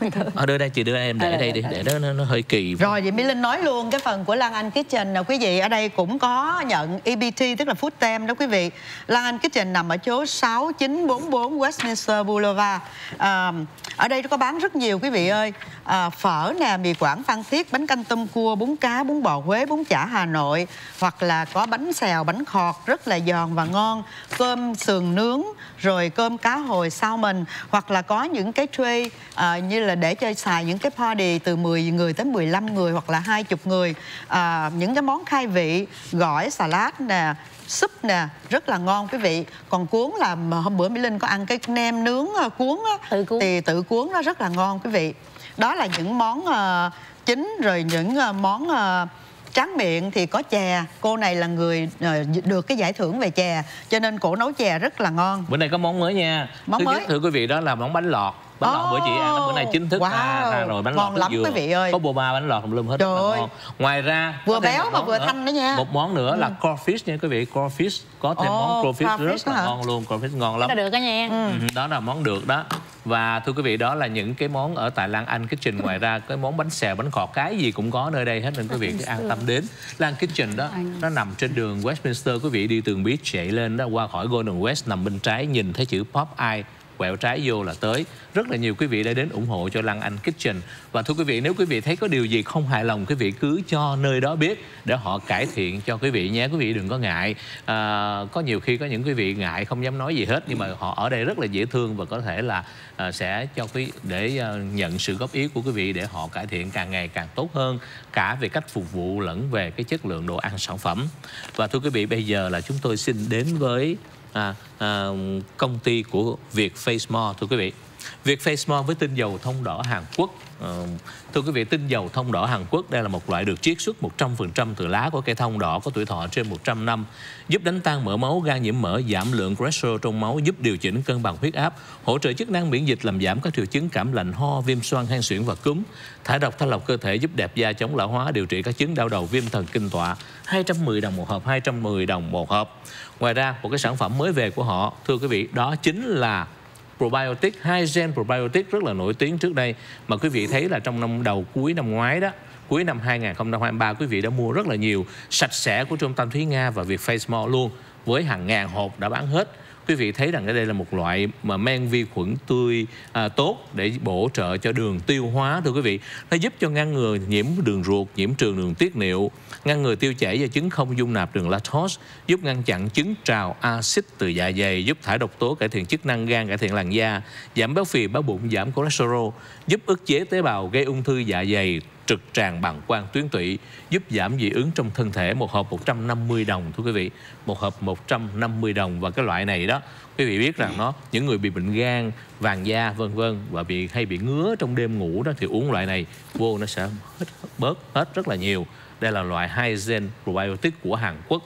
Ở đưa đây, chị đưa em để đây đi, để đó nó, nó hơi kỳ. Rồi vậy Mỹ Linh nói luôn cái phần của Lan Anh Kitchen nè quý vị. Ở đây cũng có nhận E B T tức là food stamp đó quý vị. Lan Anh Kitchen nằm ở chỗ sáu chín bốn bốn Westminster Boulevard. À, ở đây nó có bán rất nhiều quý vị ơi. À, phở nè, mì Quảng Phan Thiết, bánh canh tôm cua, bún cá, bún bò Huế, bún chả Hà Nội, hoặc là có bánh xèo, bánh khọt rất là giòn và ngon, cơm sườn nướng, rồi cơm cá hồi salmon, hoặc là có những cái tray à, như là để cho xài những cái party từ mười người tới mười lăm người hoặc là hai mươi người. À, những cái món khai vị, gỏi, salad nè, súp nè, rất là ngon quý vị. Còn cuốn là hôm bữa Mỹ Linh có ăn cái nem nướng cuốn á, tự cuốn. thì tự cuốn nó rất là ngon quý vị. Đó là những món uh, chính. Rồi những uh, món uh, tráng miệng thì có chè. Cô này là người uh, được cái giải thưởng về chè, cho nên cổ nấu chè rất là ngon. Bữa nay có món mới nha. Món Thứ mới. nhất, thưa quý vị, đó là món bánh lọt. Bánh oh, lọt bữa chị ăn bữa nay chính thức wow, ra, ra rồi. Bánh ngon lọt lắm dừa. quý vị ơi. Có boba bánh lọt lum hết. Trời ơi. Ngon. Ngoài ra vừa béo mà vừa nữa. thanh nữa nha. Một món nữa ừ. là crawfish nha quý vị. Crawfish có thêm oh, món crawfish, crawfish rất là hả? ngon luôn. Crawfish ngon lắm. Đó được đó nha. Ừ. Đó là món được đó. Và thưa quý vị, đó là những cái món ở tại Lan Anh Kitchen. Ngoài ra cái món bánh xèo, bánh khọt, cái gì cũng có nơi đây hết, nên quý vị cứ an tâm đến. Lan Kitchen đó, nó nằm trên đường Westminster. Quý vị đi tường Beach chạy lên đó, qua khỏi Golden West, nằm bên trái nhìn thấy chữ Pop Eye, quẹo trái vô là tới. Rất là nhiều quý vị đã đến ủng hộ cho Lan Anh Kitchen. Và thưa quý vị, nếu quý vị thấy có điều gì không hài lòng, quý vị cứ cho nơi đó biết để họ cải thiện cho quý vị nhé. Quý vị đừng có ngại. À, có nhiều khi có những quý vị ngại không dám nói gì hết, nhưng mà họ ở đây rất là dễ thương và có thể là à, sẽ cho quý để à, nhận sự góp ý của quý vị để họ cải thiện càng ngày càng tốt hơn, cả về cách phục vụ lẫn về cái chất lượng đồ ăn sản phẩm. Và thưa quý vị, bây giờ là chúng tôi xin đến với À, à, công ty của Việt Facemore. Thưa quý vị, Việt Facemore với tinh dầu thông đỏ Hàn Quốc. à, Thưa quý vị, tinh dầu thông đỏ Hàn Quốc đây là một loại được chiết xuất một trăm phần trăm từ lá của cây thông đỏ có tuổi thọ trên một trăm năm, giúp đánh tan mỡ máu, gan nhiễm mỡ, giảm lượng cholesterol trong máu, giúp điều chỉnh cân bằng huyết áp, hỗ trợ chức năng miễn dịch, làm giảm các triệu chứng cảm lạnh, ho, viêm xoang, hen suyễn và cúm, thải độc thanh lọc cơ thể, giúp đẹp da, chống lão hóa, điều trị các chứng đau đầu, viêm thần kinh tọa. Hai trăm mười đồng một hộp, hai trăm mười đồng một hộp. Ngoài ra một cái sản phẩm mới về của họ, thưa quý vị, đó chính là probiotic, hai gen probiotic rất là nổi tiếng trước đây mà quý vị thấy là trong năm đầu cuối năm ngoái đó, cuối năm hai nghìn không trăm hai mươi ba quý vị đã mua rất là nhiều, sạch sẽ của Trung tâm Thúy Nga và Việt Facemore luôn, với hàng ngàn hộp đã bán hết. Quý vị thấy rằng đây là một loại mà men vi khuẩn tươi à, tốt để bổ trợ cho đường tiêu hóa. Thưa quý vị, nó giúp cho ngăn ngừa nhiễm đường ruột, nhiễm trường đường tiết niệu, ngăn ngừa tiêu chảy và chứng không dung nạp đường lactose, giúp ngăn chặn chứng trào axit từ dạ dày, giúp thải độc tố, cải thiện chức năng gan, cải thiện làn da, giảm béo phì, béo bụng, giảm cholesterol, giúp ức chế tế bào gây ung thư dạ dày, trực tràng, bàng quang, tuyến tụy, giúp giảm dị ứng trong thân thể. Một hộp một trăm năm mươi đồng thưa quý vị, một hộp một trăm năm mươi đồng. Và cái loại này đó, quý vị biết rằng nó những người bị bệnh gan, vàng da vân vân và bị hay bị ngứa trong đêm ngủ đó thì uống loại này vô nó sẽ hết bớt hết rất là nhiều. Đây là loại hai gen probiotic của Hàn Quốc.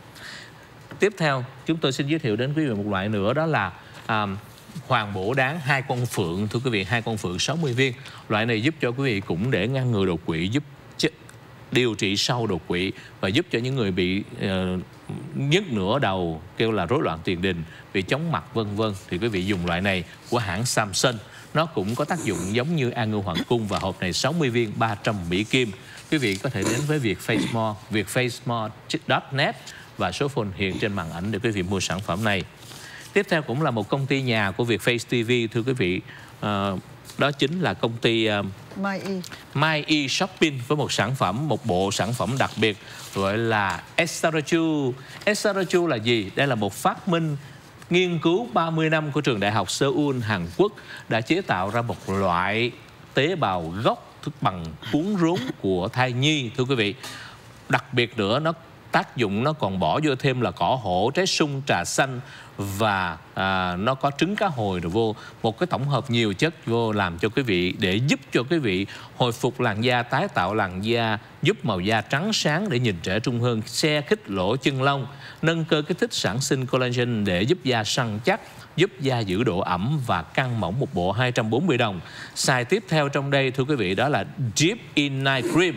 Tiếp theo chúng tôi xin giới thiệu đến quý vị một loại nữa, đó là à, Hoàng Bổ Đáng hai con phượng. Thưa quý vị, hai con phượng sáu mươi viên. Loại này giúp cho quý vị cũng để ngăn ngừa đột quỵ, giúp điều trị sau đột quỵ và giúp cho những người bị uh, nhức nửa đầu, kêu là rối loạn tiền đình, bị chóng mặt vân vân thì quý vị dùng loại này của hãng Samsung. Nó cũng có tác dụng giống như An Ngư Hoàng Cung và hộp này sáu mươi viên ba trăm Mỹ Kim. Quý vị có thể đến với Việt Facemore, việt facemore chấm net và số phone hiện trên màn ảnh để quý vị mua sản phẩm này. Tiếp theo cũng là một công ty nhà của Việt Face ti vi. Thưa quý vị, uh, đó chính là công ty uh, MyE. MyE Shopping với một sản phẩm, một bộ sản phẩm đặc biệt gọi là Esarachu. Esarachu là gì? Đây là một phát minh nghiên cứu ba mươi năm của trường đại học Seoul, Hàn Quốc đã chế tạo ra một loại tế bào gốc thức bằng cuốn rốn của thai nhi. Thưa quý vị, đặc biệt nữa nó tác dụng nó còn bỏ vô thêm là cỏ hổ, trái sung, trà xanh và à, nó có trứng cá hồi rồi vô, một cái tổng hợp nhiều chất vô làm cho quý vị, để giúp cho quý vị hồi phục làn da, tái tạo làn da, giúp màu da trắng sáng để nhìn trẻ trung hơn, xe khít lỗ chân lông, nâng cơ kích thích sản sinh collagen để giúp da săn chắc, giúp da giữ độ ẩm và căng mỏng. Một bộ hai trăm bốn mươi đồng. Xài tiếp theo trong đây thưa quý vị, đó là Deep In Night Cream.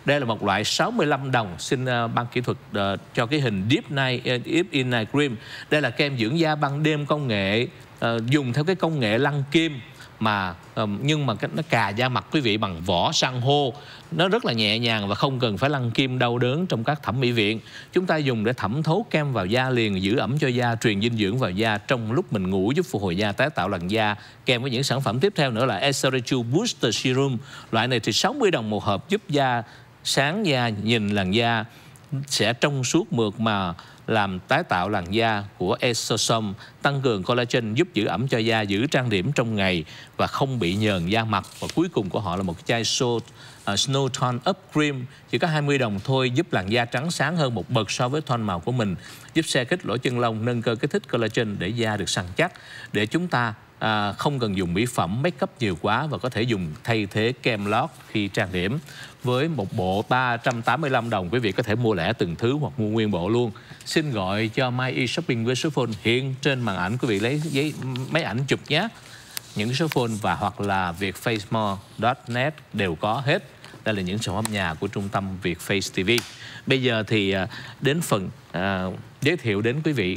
Đây là một loại sáu mươi lăm đồng. Xin uh, ban kỹ thuật uh, cho cái hình Deep Night uh, Deep In Night Cream. Đây là kem dưỡng da ban đêm công nghệ uh, dùng theo cái công nghệ lăn kim mà um, nhưng mà nó cà da mặt quý vị bằng vỏ san hô. Nó rất là nhẹ nhàng và không cần phải lăn kim đau đớn trong các thẩm mỹ viện. Chúng ta dùng để thẩm thấu kem vào da liền, giữ ẩm cho da, truyền dinh dưỡng vào da trong lúc mình ngủ, giúp phục hồi da, tái tạo làn da. Kèm với những sản phẩm tiếp theo nữa là Esterichu Booster Serum. Loại này thì sáu mươi đồng một hộp, giúp da sáng da, nhìn làn da sẽ trong suốt mượt mà, làm tái tạo làn da của Exosome, tăng cường collagen, giúp giữ ẩm cho da, giữ trang điểm trong ngày và không bị nhờn da mặt. Và cuối cùng của họ là một chai so, uh, Snow Tone Up Cream, chỉ có hai mươi đồng thôi, giúp làn da trắng sáng hơn một bậc so với tone màu của mình, giúp xe kích lỗ chân lông, nâng cơ kích thích collagen để da được săn chắc, để chúng ta À, không cần dùng mỹ phẩm make up nhiều quá và có thể dùng thay thế kem lót khi trang điểm. Với một bộ ba trăm tám mươi lăm đồng, quý vị có thể mua lẻ từng thứ hoặc mua nguyên bộ luôn. Xin gọi cho My eShopping với số phone hiện trên màn ảnh, quý vị lấy giấy máy ảnh chụp nhé. Những số phone và hoặc là vietfacemore chấm net đều có hết. Đây là những sản phẩm nhà của trung tâm Vietface ti vi. Bây giờ thì đến phần à, giới thiệu đến quý vị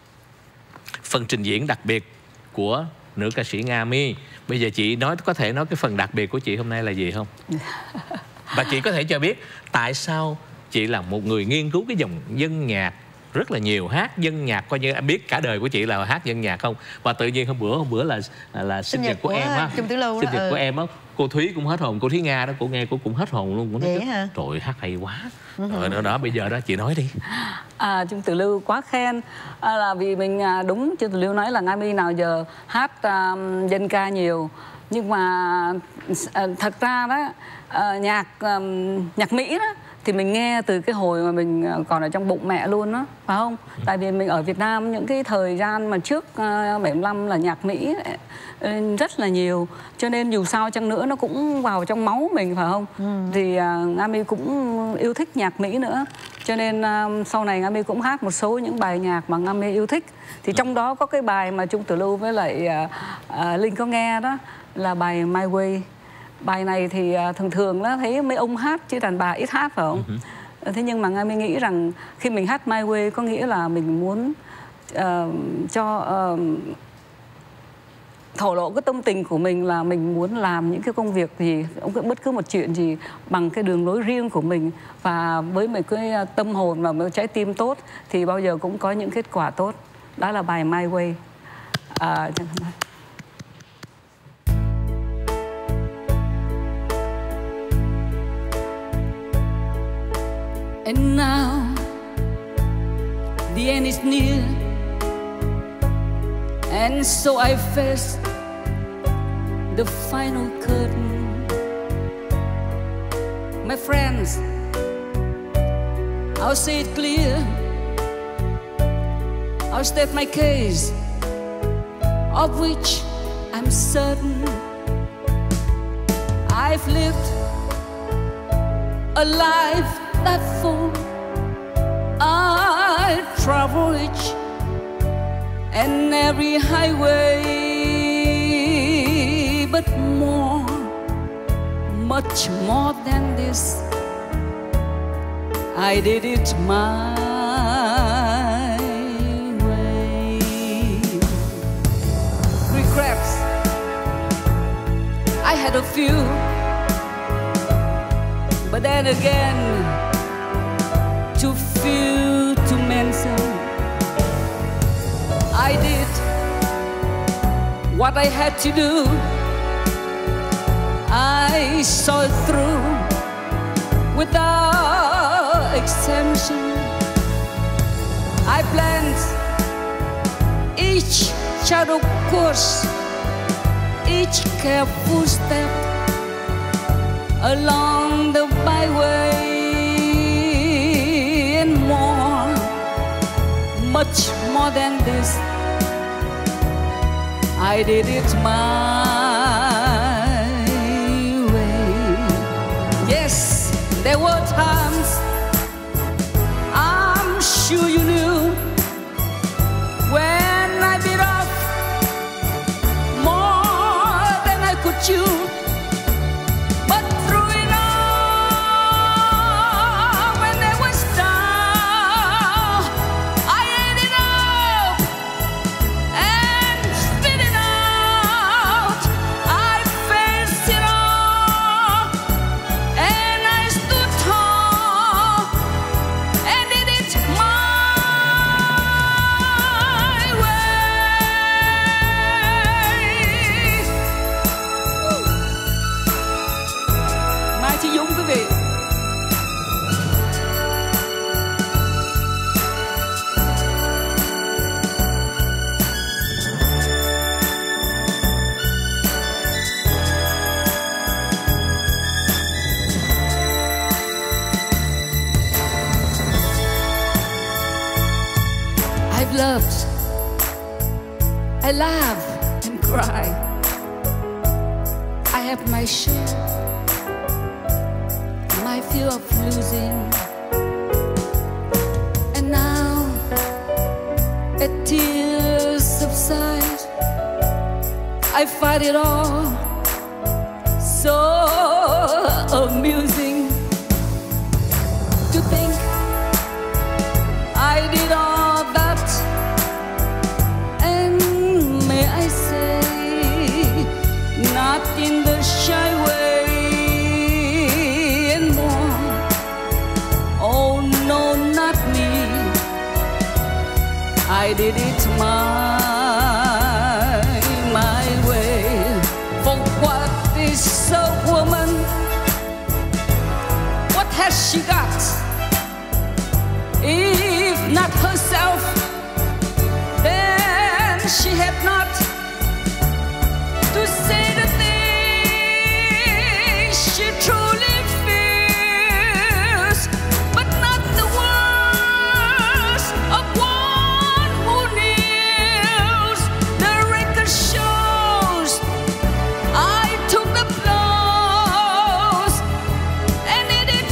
phần trình diễn đặc biệt của nữ ca sĩ Nga My. Bây giờ chị nói có thể nói cái phần đặc biệt của chị hôm nay là gì không? Và chị có thể cho biết tại sao chị là một người nghiên cứu cái dòng dân nhạc rất là nhiều, hát dân nhạc, coi như em biết cả đời của chị là hát dân nhạc không? Và tự nhiên hôm bữa hôm bữa là là sinh nhật của, của em á, sinh nhật ừ. của em á, cô Thúy cũng hết hồn, cô Thúy Nga đó, cô nghe cô cũng hết hồn luôn, cũng nói trời hát hay quá. Ừ. Rồi đó, đó bây giờ đó chị nói đi. À, Trương Tử Lưu quá khen, à, là vì mình đúng Trương Tử Lưu nói là Nga My nào giờ hát um, dân ca nhiều, nhưng mà uh, thật ra đó uh, nhạc um, nhạc Mỹ đó thì mình nghe từ cái hồi mà mình còn ở trong bụng mẹ luôn đó, phải không? Ừ. Tại vì mình ở Việt Nam những cái thời gian mà trước uh, bảy mươi lăm là nhạc Mỹ uh, rất là nhiều, cho nên dù sao chăng nữa nó cũng vào trong máu mình, phải không? Ừ. Thì uh, Nga My cũng yêu thích nhạc Mỹ nữa, cho nên uh, sau này Nga My cũng hát một số những bài nhạc mà Nga My yêu thích. Thì trong đó có cái bài mà Trung Tử Lưu với lại uh, uh, Linh có nghe đó là bài My Way. Bài này thì uh, thường thường đó thấy mấy ông hát chứ đàn bà ít hát, phải không? Uh-huh. Thế nhưng mà Nga My nghĩ rằng khi mình hát My Way có nghĩa là mình muốn uh, cho uh, thổ lộ cái tâm tình của mình, là mình muốn làm những cái công việc gì, bất cứ một chuyện gì bằng cái đường lối riêng của mình, và với một cái tâm hồn và một trái tim tốt thì bao giờ cũng có những kết quả tốt. Đó là bài My Way. À, And now the end is near, and so I face the final curtain. My friends, I'll say it clear, I'll state my case, of which I'm certain. I've lived a life that full, I travel each and every highway, but more, much more than this, I did it my way. Regrets, I had a few, but then again, too few to mention. I did what I had to do, I saw it through without exemption. I planned each shadow course, each careful step along the byway, and more, much more than this, I did it my way. Yes, there were times, I'm sure you knew, when I bit off more than I could chew. But through it all, I laugh and cry. I have my share, my fear of losing. And now, as tears subside, I fight it all. So amusing to think I did all that, and may I say, not in the shy way and more. Oh no, not me. I did it my, my way. For what is a woman? What has she got? If not herself, then she had not to say the things she truly feels, but not the words of one who kneels. The record shows I took the blows and did it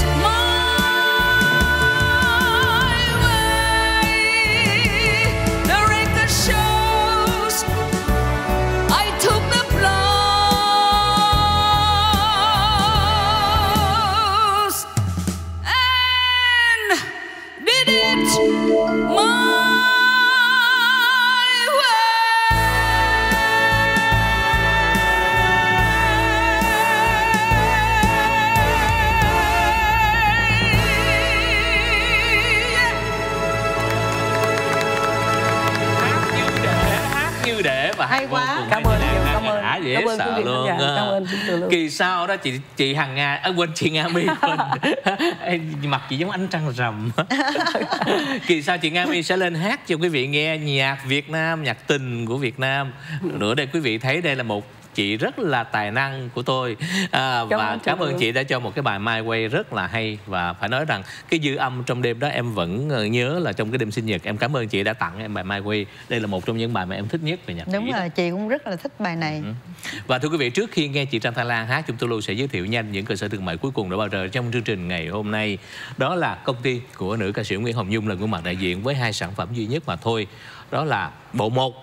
my way. The record shows I took the blows and did it my way. Hát như để và Hay hát quá. vô cùng Cảm hay ơn như nhiều, để. cảm ơn. Đã dễ Cảm ơn quý sợ vị luôn. khán giả, á. cảm ơn chúng tôi luôn. Kỳ sau đó chị chị Hằng Nga, à, quên chị Nga My, quên. Ê, mặt chị giống ánh trăng rằm. Kỳ sau chị Nga My sẽ lên hát cho quý vị nghe nhạc Việt Nam, nhạc tình của Việt Nam. Nữa đây quý vị thấy đây là một chị rất là tài năng của tôi, à, Cảm và ơn cảm chị. ơn chị đã cho một cái bài My Way rất là hay. Và phải nói rằng cái dư âm trong đêm đó em vẫn ờ, nhớ là trong cái đêm sinh nhật em cảm ơn chị đã tặng em bài My Way. Đây là một trong những bài mà em thích nhất về nhạc Đúng Mỹ đó. rồi, chị cũng rất là thích bài này. Và thưa quý vị, trước khi nghe chị Trang Thanh Lan hát, chúng tôi luôn sẽ giới thiệu nhanh những cơ sở thương mại cuối cùng đã bao giờ trong chương trình ngày hôm nay. Đó là công ty của nữ ca sĩ Nguyễn Hồng Nhung, là gương mặt đại diện với hai sản phẩm duy nhất mà thôi. Đó là bộ một,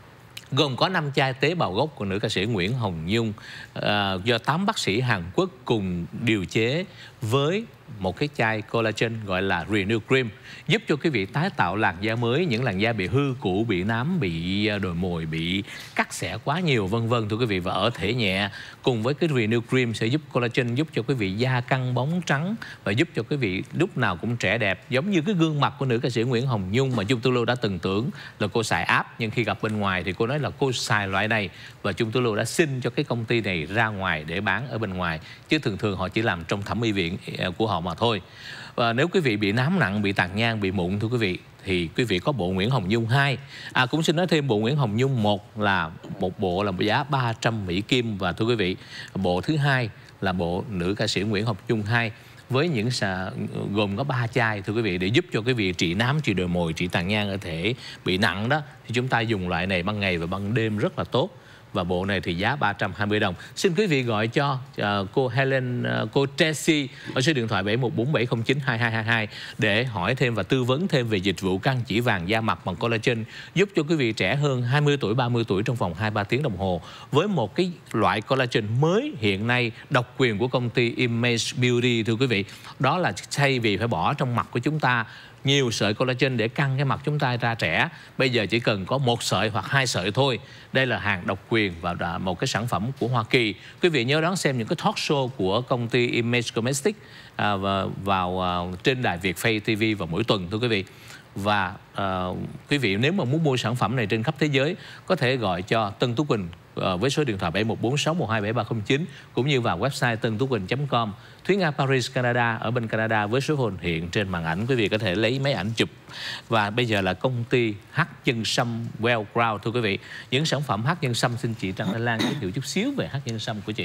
gồm có năm chai tế bào gốc của nữ ca sĩ Nguyễn Hồng Nhung, à, do tám bác sĩ Hàn Quốc cùng điều chế với một cái chai collagen gọi là Renew Cream, giúp cho quý vị tái tạo làn da mới, những làn da bị hư cũ, bị nám, bị đồi mồi, bị cắt xẻ quá nhiều vân vân thưa quý vị. Và ở thể nhẹ cùng với cái Renew Cream sẽ giúp collagen giúp cho quý vị da căng bóng trắng và giúp cho quý vị lúc nào cũng trẻ đẹp, giống như cái gương mặt của nữ ca sĩ Nguyễn Hồng Nhung mà Chung Tulu đã từng tưởng là cô xài áp, nhưng khi gặp bên ngoài thì cô nói là cô xài loại này, và Chung Tulu đã xin cho cái công ty này ra ngoài để bán ở bên ngoài, chứ thường thường họ chỉ làm trong thẩm mỹ viện của họ mà thôi. Và nếu quý vị bị nám nặng, bị tàn nhang, bị mụn thưa quý vị, thì quý vị có bộ Nguyễn Hồng Nhung hai. À, cũng xin nói thêm bộ Nguyễn Hồng Nhung một là một bộ là giá ba trăm Mỹ Kim, và thưa quý vị, bộ thứ hai là bộ nữ ca sĩ Nguyễn Hồng Nhung hai với những xà, gồm có ba chai thưa quý vị, để giúp cho quý vị trị nám, trị đồi mồi, trị tàn nhang ở thể bị nặng đó, thì chúng ta dùng loại này ban ngày và ban đêm rất là tốt. Và bộ này thì giá ba trăm hai mươi đồng. Xin quý vị gọi cho uh, cô Helen, uh, cô Tracy ở số điện thoại bảy một bốn bảy không chín hai hai hai hai để hỏi thêm và tư vấn thêm về dịch vụ căng chỉ vàng da mặt bằng collagen, giúp cho quý vị trẻ hơn hai mươi tuổi, ba mươi tuổi trong vòng hai ba tiếng đồng hồ với một cái loại collagen mới hiện nay độc quyền của công ty Image Beauty thưa quý vị. Đó là thay vì phải bỏ trong mặt của chúng ta nhiều sợi collagen để căng cái mặt chúng ta ra trẻ, bây giờ chỉ cần có một sợi hoặc hai sợi thôi. Đây là hàng độc quyền và một cái sản phẩm của Hoa Kỳ. Quý vị nhớ đón xem những cái talk show của công ty Image Cosmetics à, và vào à, trên đài Việt Phay ti vi vào mỗi tuần thưa quý vị. Và uh, quý vị nếu mà muốn mua sản phẩm này trên khắp thế giới có thể gọi cho Tân Tú Quỳnh uh, với số điện thoại bảy một bốn sáu một hai bảy ba không chín, cũng như vào website tân tú quỳnh chấm com. Thúy Nga Paris Canada ở bên Canada với số phone hiện trên màn ảnh, quý vị có thể lấy máy ảnh chụp. Và bây giờ là công ty Hắc Nhân Sâm Well Crown thưa quý vị. Những sản phẩm Hắc Nhân Sâm, xin chị Trần Thanh Lan giới thiệu chút xíu về Hắc Nhân Sâm của chị.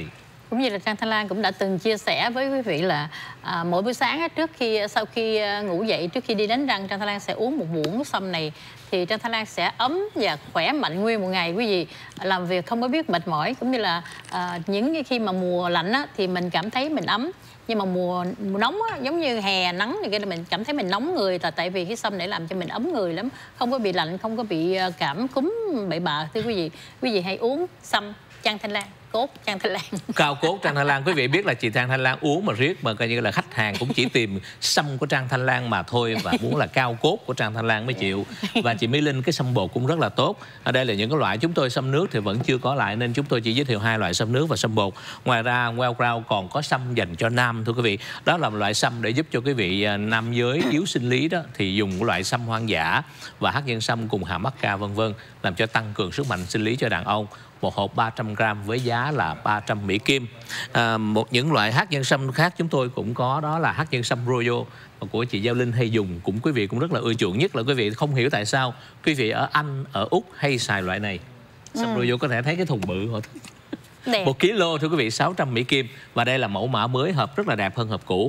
Cũng như là Trang Thanh Lan cũng đã từng chia sẻ với quý vị là à, mỗi buổi sáng trước khi sau khi ngủ dậy, trước khi đi đánh răng, Trang Thanh Lan sẽ uống một muỗng sâm này, thì Trang Thanh Lan sẽ ấm và khỏe mạnh nguyên một ngày. Quý vị làm việc không có biết mệt mỏi, cũng như là à, những khi mà mùa lạnh á, thì mình cảm thấy mình ấm, nhưng mà mùa, mùa nóng á, giống như hè nắng thì kia là mình cảm thấy mình nóng người, là tại vì cái sâm để làm cho mình ấm người lắm, không có bị lạnh, không có bị cảm cúm bậy bạ. Thưa quý vị, quý vị hãy uống sâm Trang Thanh Lan, cốt Trang Thanh Lan. Cao cốt Trang Thanh Lan. Quý vị biết là chị Trang Thanh Lan uống mà riết mà coi như là khách hàng cũng chỉ tìm sâm của Trang Thanh Lan mà thôi, và muốn là cao cốt của Trang Thanh Lan mới chịu. Và chị Mỹ Linh cái sâm bột cũng rất là tốt. Ở đây là những cái loại chúng tôi sâm nước thì vẫn chưa có lại, nên chúng tôi chỉ giới thiệu hai loại sâm nước và sâm bột. Ngoài ra Wellground còn có sâm dành cho nam, thưa quý vị. Đó là một loại sâm để giúp cho quý vị nam giới yếu sinh lý đó thì dùng loại sâm hoang dã và hắc nhân sâm cùng hàm mắc ca vân vân, làm cho tăng cường sức mạnh sinh lý cho đàn ông. Một hộp ba trăm gram với giá là ba trăm Mỹ Kim. À, một những loại hắc nhân sâm khác chúng tôi cũng có, đó là hắc nhân sâm Royal của chị Giao Linh hay dùng, cũng quý vị cũng rất là ưa chuộng. Nhất là quý vị không hiểu tại sao quý vị ở Anh, ở Úc hay xài loại này. Sâm ừ. Royal có thể thấy cái thùng bự họ một kilo thưa quý vị, sáu trăm Mỹ Kim. Và đây là mẫu mã mới, hộp rất là đẹp hơn hộp cũ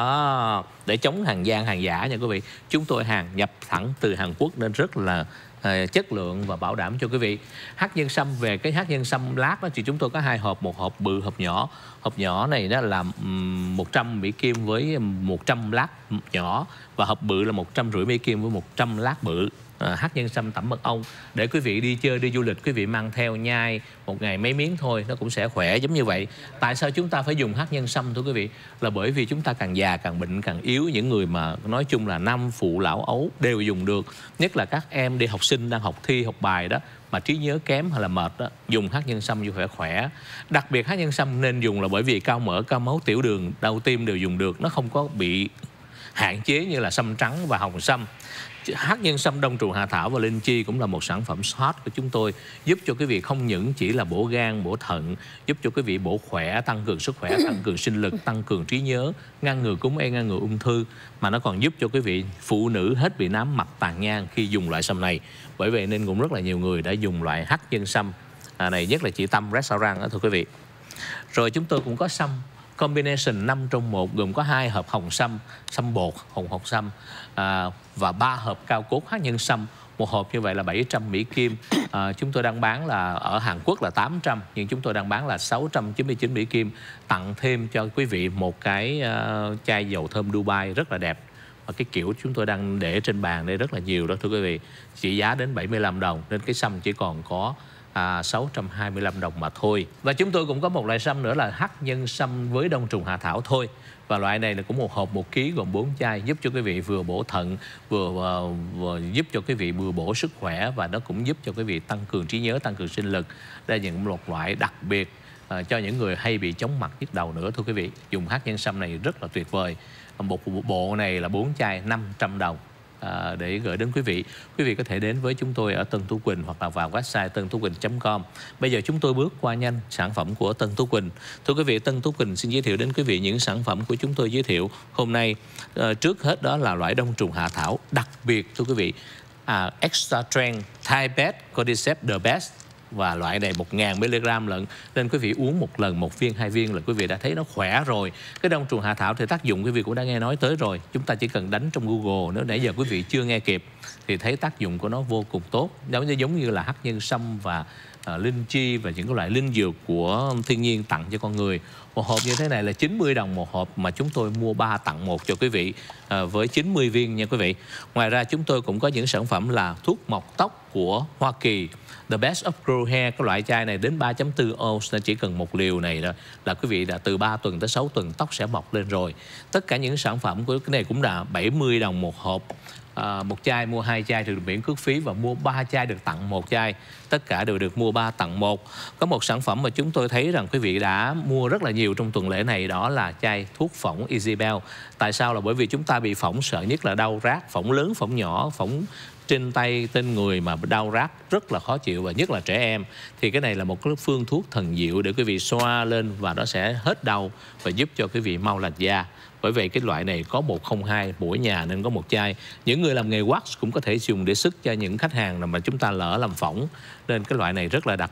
đó, để chống hàng gian hàng giả nha quý vị. Chúng tôi hàng nhập thẳng từ Hàn Quốc nên rất là uh, chất lượng và bảo đảm cho quý vị. Hắc nhân sâm, về cái hắc nhân sâm lát đó thì chúng tôi có hai hộp, một hộp bự, hộp nhỏ. Hộp nhỏ này đó là um, một trăm Mỹ Kim với một trăm lát nhỏ, và hộp bự là một trăm rưỡi Mỹ Kim với một trăm lát bự. À, hắc nhân sâm tẩm mật ong để quý vị đi chơi, đi du lịch, quý vị mang theo nhai một ngày mấy miếng thôi, nó cũng sẽ khỏe giống như vậy. Tại sao chúng ta phải dùng hắc nhân sâm thưa quý vị? Là bởi vì chúng ta càng già càng bệnh càng yếu, những người mà nói chung là nam phụ lão ấu đều dùng được. Nhất là các em đi học sinh đang học thi học bài đó mà trí nhớ kém hay là mệt đó, dùng hắc nhân sâm vô phải khỏe. Đặc biệt hắc nhân sâm nên dùng là bởi vì cao mỡ, cao máu, tiểu đường, đau tim đều dùng được, nó không có bị hạn chế như là sâm trắng và hồng sâm. Hắc nhân sâm đông trùng hạ thảo và linh chi cũng là một sản phẩm hot của chúng tôi, giúp cho quý vị không những chỉ là bổ gan, bổ thận, giúp cho quý vị bổ khỏe, tăng cường sức khỏe, tăng cường sinh lực, tăng cường trí nhớ, ngăn ngừa cúm A, ngăn ngừa ung thư, mà nó còn giúp cho quý vị phụ nữ hết bị nám mặt, tàn nhang khi dùng loại sâm này. Bởi vậy nên cũng rất là nhiều người đã dùng loại hắc nhân sâm à, này, nhất là chị Tâm restaurant đó thưa quý vị. Rồi chúng tôi cũng có sâm combination năm trong một, gồm có hai hộp hồng sâm, sâm bột, hồng hồng sâm à, và ba hộp cao cốt hắc nhân sâm. Một hộp như vậy là bảy trăm Mỹ Kim. à, Chúng tôi đang bán là ở Hàn Quốc là tám trăm, nhưng chúng tôi đang bán là sáu trăm chín mươi chín Mỹ Kim. Tặng thêm cho quý vị một cái uh, chai dầu thơm Dubai rất là đẹp. Và cái kiểu chúng tôi đang để trên bàn đây rất là nhiều đó thưa quý vị. Chỉ giá đến bảy mươi lăm đồng, nên cái sâm chỉ còn có À, sáu trăm hai mươi lăm đồng mà thôi. Và chúng tôi cũng có một loại sâm nữa là hắc nhân sâm với đông trùng hạ thảo thôi. Và loại này là cũng một hộp một ký gồm bốn chai, giúp cho quý vị vừa bổ thận, vừa, vừa, vừa giúp cho quý vị vừa bổ sức khỏe, và nó cũng giúp cho quý vị tăng cường trí nhớ, tăng cường sinh lực. Đây là những một loại đặc biệt à, cho những người hay bị chóng mặt nhức đầu nữa thưa quý vị. Dùng hắc nhân sâm này rất là tuyệt vời. Một bộ này là bốn chai năm trăm đồng. À, để gửi đến quý vị. Quý vị có thể đến với chúng tôi ở Tân Tú Quỳnh hoặc là vào website tân tú quỳnh chấm com. Bây giờ chúng tôi bước qua nhanh sản phẩm của Tân Tú Quỳnh. Thưa quý vị, Tân Tú Quỳnh xin giới thiệu đến quý vị những sản phẩm của chúng tôi giới thiệu hôm nay. À, trước hết đó là loại đông trùng hạ thảo đặc biệt thưa quý vị, à, Extra Strength Thibet Cordyceps The Best. Và loại này một nghìn mi-li-gam lận, nên quý vị uống một lần một viên, hai viên là quý vị đã thấy nó khỏe rồi. Cái đông trùng hạ thảo thì tác dụng quý vị cũng đã nghe nói tới rồi. Chúng ta chỉ cần đánh trong Google, nếu nãy giờ quý vị chưa nghe kịp thì thấy tác dụng của nó vô cùng tốt. Giống như, giống như là hắc nhân sâm và uh, linh chi và những cái loại linh dược của thiên nhiên tặng cho con người. Một hộp như thế này là chín mươi đồng một hộp, mà chúng tôi mua ba tặng một cho quý vị uh, với chín mươi viên nha quý vị. Ngoài ra chúng tôi cũng có những sản phẩm là thuốc mọc tóc của Hoa Kỳ, The Best of Grow Hair. Cái loại chai này đến ba phẩy bốn ounce, nên chỉ cần một liều này đó là quý vị đã từ ba tuần tới sáu tuần tóc sẽ mọc lên rồi. Tất cả những sản phẩm của cái này cũng là bảy mươi đồng một hộp. À, một chai mua hai chai thì được miễn cước phí, và mua ba chai được tặng một chai. Tất cả đều được mua ba tặng một. Có một sản phẩm mà chúng tôi thấy rằng quý vị đã mua rất là nhiều trong tuần lễ này, đó là chai thuốc phỏng Isabel. Tại sao? Là bởi vì chúng ta bị phỏng, sợ nhất là đau rát, phỏng lớn, phỏng nhỏ, phỏng trên tay, trên người mà đau rát rất là khó chịu, và nhất là trẻ em. Thì cái này là một cái phương thuốc thần diệu để quý vị xoa lên và nó sẽ hết đau và giúp cho quý vị mau lành da. Bởi vậy cái loại này có một không hai mỗi nhà nên có một chai. Những người làm nghề wax cũng có thể dùng để sức cho những khách hàng mà chúng ta lỡ làm phỏng, nên cái loại này rất là đặc biệt.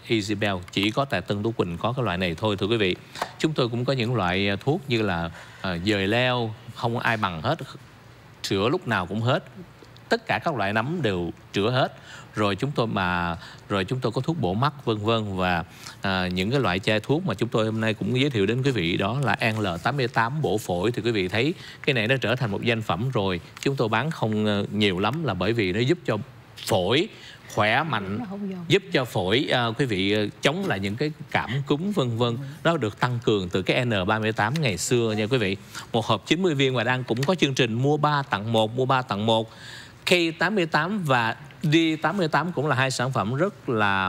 Isabel. Chỉ có tại Tân Tú Quỳnh có cái loại này thôi thưa quý vị. Chúng tôi cũng có những loại thuốc như là uh, dời leo, không ai bằng hết, chữa lúc nào cũng hết. Tất cả các loại nấm đều chữa hết. Rồi chúng tôi mà rồi chúng tôi có thuốc bổ mắt vân vân, và à, những cái loại chai thuốc mà chúng tôi hôm nay cũng giới thiệu đến quý vị đó là An L tám mươi tám bổ phổi. Thì quý vị thấy cái này nó trở thành một danh phẩm rồi. Chúng tôi bán không nhiều lắm là bởi vì nó giúp cho phổi khỏe mạnh, giúp cho phổi à, quý vị chống lại những cái cảm cúm vân vân. Nó được tăng cường từ cái N ba mươi tám ngày xưa nha quý vị. Một hộp chín mươi viên và đang cũng có chương trình mua ba tặng một, mua ba tặng một. K tám mươi tám và D tám mươi tám cũng là hai sản phẩm rất là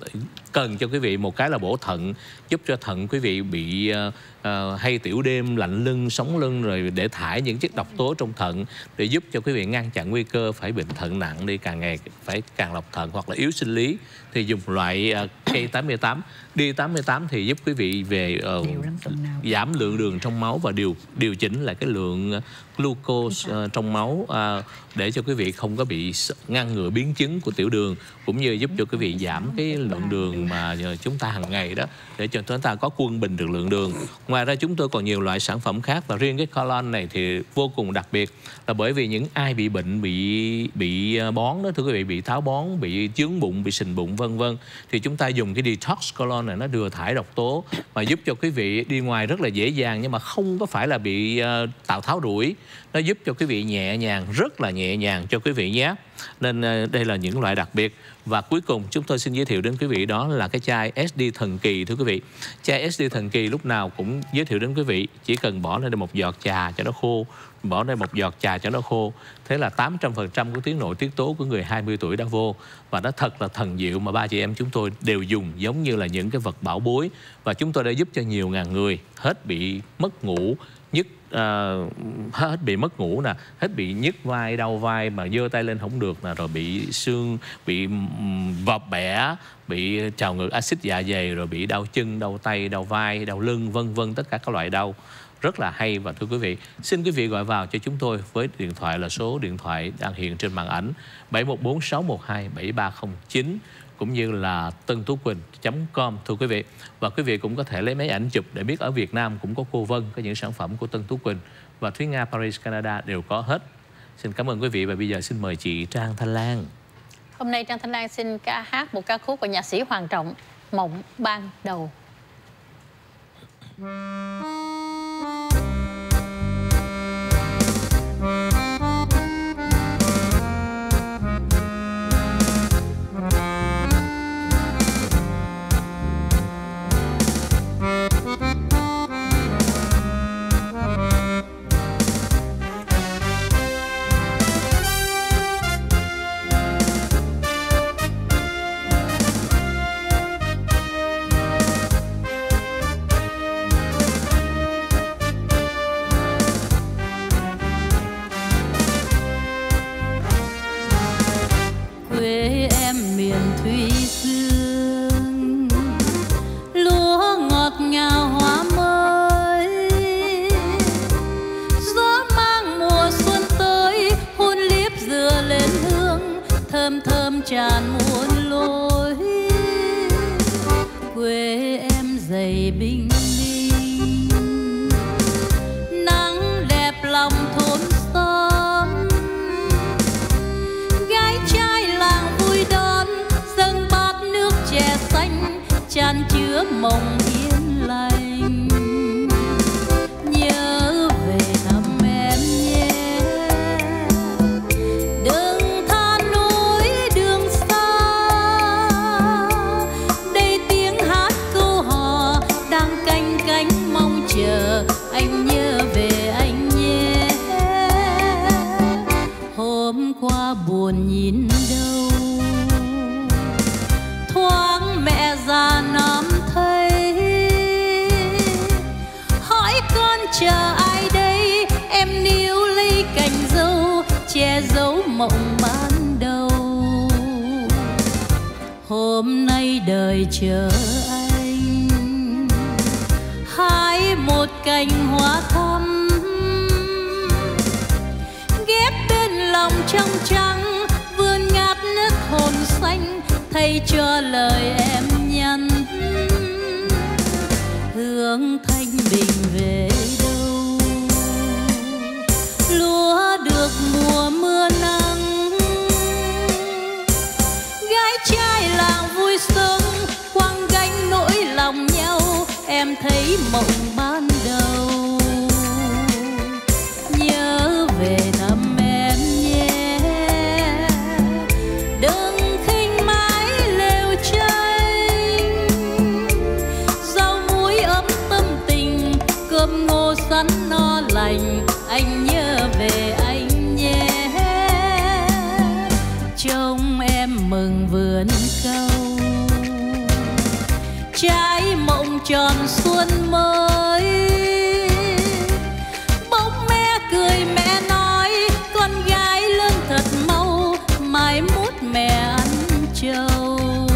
cần cho quý vị. Một cái là bổ thận, giúp cho thận quý vị bị uh, uh, hay tiểu đêm, lạnh lưng, sống lưng, rồi để thải những chất độc tố trong thận, để giúp cho quý vị ngăn chặn nguy cơ phải bệnh thận nặng đi, càng ngày phải càng lọc thận hoặc là yếu sinh lý thì dùng loại uh, K tám mươi tám. D tám mươi tám thì giúp quý vị về uh, giảm lượng đường trong máu và điều điều chỉnh lại cái lượng glucose uh, trong máu uh, để cho quý vị không có bị ngăn ngừa biến chứng của tiểu đường, cũng như giúp cho quý vị giảm cái lượng đường mà chúng ta hàng ngày đó, để cho chúng ta có quân bình được lượng đường. Ngoài ra chúng tôi còn nhiều loại sản phẩm khác, và riêng cái colon này thì vô cùng đặc biệt, là bởi vì những ai bị bệnh bị bị bón đó thưa quý vị, bị táo bón, bị chướng bụng, bị sình bụng vân vân, thì chúng ta dùng cái detox colon này, nó đưa thải độc tố mà giúp cho quý vị đi ngoài rất là dễ dàng, nhưng mà không có phải là bị uh, Tào Tháo đuổi. Nó giúp cho quý vị nhẹ nhàng, rất là nhẹ nhàng cho quý vị nhé. Nên uh, đây là những loại đặc biệt. Và cuối cùng chúng tôi xin giới thiệu đến quý vị đó là cái chai ét đê thần kỳ thưa quý vị. Chai ét đê thần kỳ lúc nào cũng giới thiệu đến quý vị, chỉ cần bỏ lên một giọt trà cho nó khô, bỏ lên một giọt trà cho nó khô, thế là tám trăm phần trăm của tiếng nội tiết tố của người hai mươi tuổi đã vô. Và nó thật là thần diệu mà ba chị em chúng tôi đều dùng giống như là những cái vật bảo bối. Và chúng tôi đã giúp cho nhiều ngàn người hết bị mất ngủ, nhức uh, hết bị mất ngủ nè, hết bị nhức vai, đau vai mà giơ tay lên không được nè, rồi bị xương, bị vợp bẻ, bị trào ngược axit dạ dày, rồi bị đau chân, đau tay, đau vai, đau lưng vân vân, tất cả các loại đau. Rất là hay. Và thưa quý vị, xin quý vị gọi vào cho chúng tôi với điện thoại là số điện thoại đang hiện trên màn ảnh bảy một bốn sáu một hai bảy ba không chín, cũng như là tân tú quỳnh chấm com thưa quý vị. Và quý vị cũng có thể lấy máy ảnh chụp để biết ở Việt Nam cũng có cô Vân, có những sản phẩm của Tân Tú Quỳnh, và Thúy Nga Paris Canada đều có hết. Xin cảm ơn quý vị, và bây giờ xin mời chị Trang Thanh Lan. Hôm nay Trang Thanh Lan xin ca hát một ca khúc của nhạc sĩ Hoàng Trọng, Mộng Ban Đầu. tràn muôn lối, quê em dày bình minh, nắng đẹp lòng thôn xóm, gái trai làng vui đón dâng bát nước chè xanh tràn chứa mộng yên lành. Nhớ về thăm em nhé, đừng than nỗi đường xa, đây tiếng hát câu hò đang canh cánh mong chờ anh nhớ về anh nhé. Hôm qua buồn nhìn đâu, thoáng mẹ già năm thấy, hỏi con chờ ai đây, em níu lấy cành dâu che giấu mộng ban đầu. Hôm nay đời chờ anh, hái một cành hoa thắm, ghép bên lòng trong trắng, vườn ngát nước hồn xanh thay cho lời em. nhắn hướng thanh bình về đâu. Lúa được mùa mưa nắng, gái trai làng vui sống quăng gánh nỗi lòng nhau. Em thấy mộng ban đầu nhớ về thăm em nhé. Đừng khinh mãi lều tranh, rau muối ấm tâm tình, cơm ngô sắn no lành. Anh nhớ về anh nhé. Trông em mừng vườn câu, trái mộng tròn xuân mới. Bỗng mẹ cười mẹ nói con gái lớn thật mau, mai mốt mẹ ăn trầu.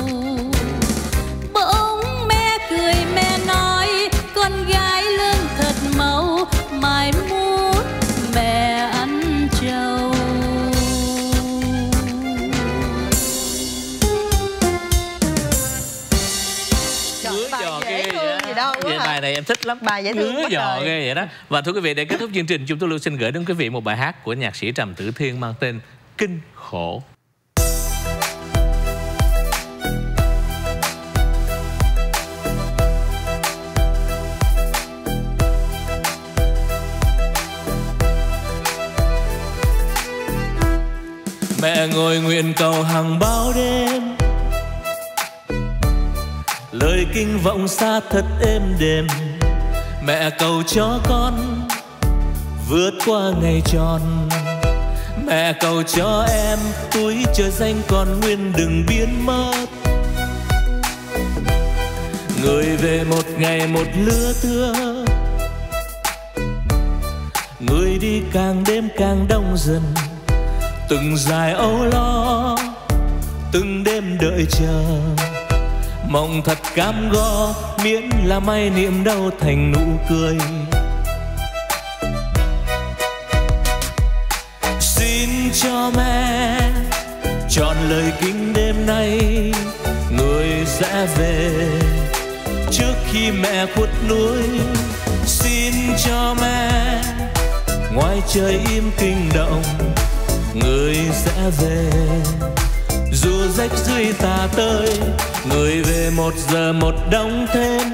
Bỗng mẹ cười mẹ nói con gái lớn thật mau, mai mốt mẹ ăn trầu. Vậy bài này em thích lắm, bài dễ thương ngứa giò ghê vậy đó. Và thưa quý vị, để kết thúc chương trình, chúng tôi luôn xin gửi đến quý vị một bài hát của nhạc sĩ Trầm Tử Thiên mang tên Kinh Khổ. Mẹ ngồi nguyện cầu hàng bao đêm, lời kinh vọng xa thật êm đềm. Mẹ cầu cho con vượt qua ngày tròn. Mẹ cầu cho em túi chờ danh còn nguyên đừng biến mất. Người về một ngày một lứa thưa, người đi càng đêm càng đông dần. Từng dài âu lo, từng đêm đợi chờ. Mộng thật cam go, miễn là may niệm đau thành nụ cười. Xin cho mẹ chọn lời kinh đêm nay, người sẽ về trước khi mẹ khuất núi. Xin cho mẹ ngoài trời im kinh động, người sẽ về dù rách rưới tà tơi. Người về một giờ một đóng thêm,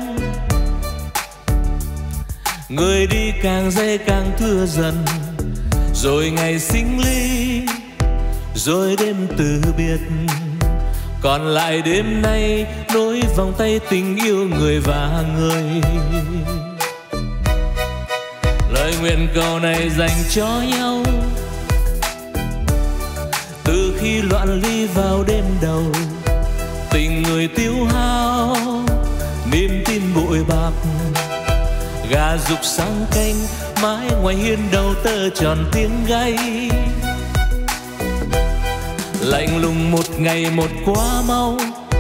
người đi càng giây càng thưa dần. Rồi ngày sinh ly, rồi đêm từ biệt. Còn lại đêm nay nối vòng tay tình yêu người và người. Lời nguyện cầu này dành cho nhau từ khi loạn ly vào đêm đầu. Tình người tiêu hao, niềm tin bụi bạc. Gà rục sáng canh, mãi ngoài hiên đầu tơ tròn tiếng gáy. Lạnh lùng một ngày một quá mau,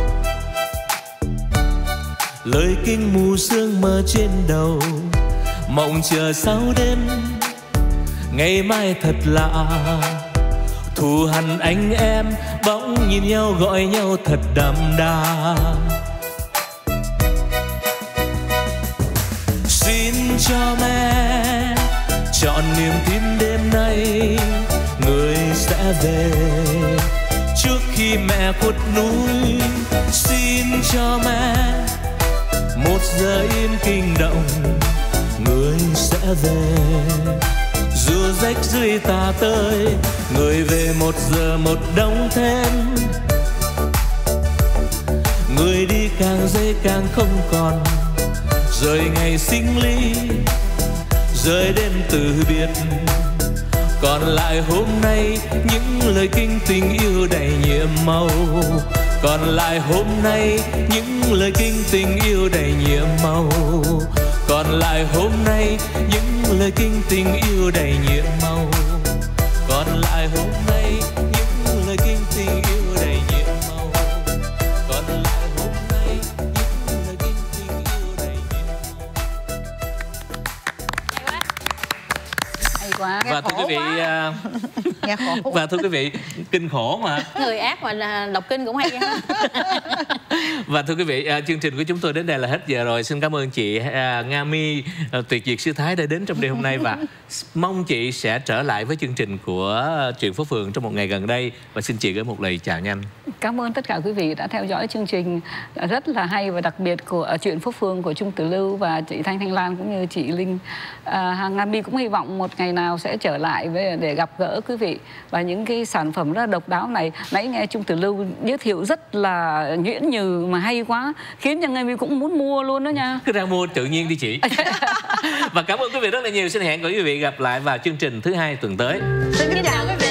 lời kinh mù sương mơ trên đầu. Mộng chờ sau đêm, ngày mai thật lạ. Thù hằn anh em bỗng nhìn nhau gọi nhau thật đậm đà. Xin cho mẹ chọn niềm tin đêm nay, người sẽ về trước khi mẹ khuất núi. Xin cho mẹ một giờ im kinh động, người sẽ về dù rách rưới tà tơi. Người về một giờ một đóng thêm, người đi càng giây càng không còn. Rồi ngày sinh ly, rồi đêm từ biệt. Còn lại hôm nay những lời kinh tình yêu đầy nhiệm màu. Còn lại hôm nay những lời kinh tình yêu đầy nhiệm màu. Còn lại hôm nay những lời kinh tình yêu đầy nhiệm màu. Còn lại hôm nay những lời kinh tình yêu đầy nhiệm màu. Còn lại hôm nay những lời kinh tình yêu đầy nhiệm màu. Hay quá. Và thưa quý vị, nghe khổ. Và thưa quý vị, kinh khổ mà. Người ác mà đọc kinh cũng hay. Và thưa quý vị, uh, chương trình của chúng tôi đến đây là hết giờ rồi. Xin cảm ơn chị uh, Nga My uh, tuyệt diệt sư Thái đã đến trong đêm hôm nay, và mong chị sẽ trở lại với chương trình của Chuyện Phố Phường trong một ngày gần đây. Và xin chị gửi một lời chào nhanh. Cảm ơn tất cả quý vị đã theo dõi chương trình rất là hay và đặc biệt của Chuyện Phố Phường của Trung Tử Lưu và chị Thanh Thanh Lan cũng như chị Linh. À, Nga My cũng hy vọng một ngày nào sẽ trở lại với, để gặp gỡ quý vị và những cái sản phẩm rất là độc đáo này. Nãy nghe Trung Tử Lưu giới thiệu rất là nhuyễn nhừ mà hay quá, khiến cho Nga My cũng muốn mua luôn đó nha. Cứ ra mua tự nhiên đi chị. Và cảm ơn quý vị rất là nhiều. Xin hẹn quý vị gặp lại vào chương trình thứ hai tuần tới. Xin kính chào quý vị.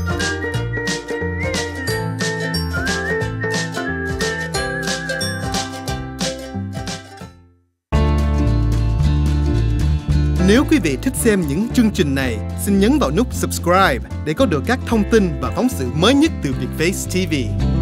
Nếu quý vị thích xem những chương trình này, xin nhấn vào nút subscribe để có được các thông tin và phóng sự mới nhất từ Vietface ti vi.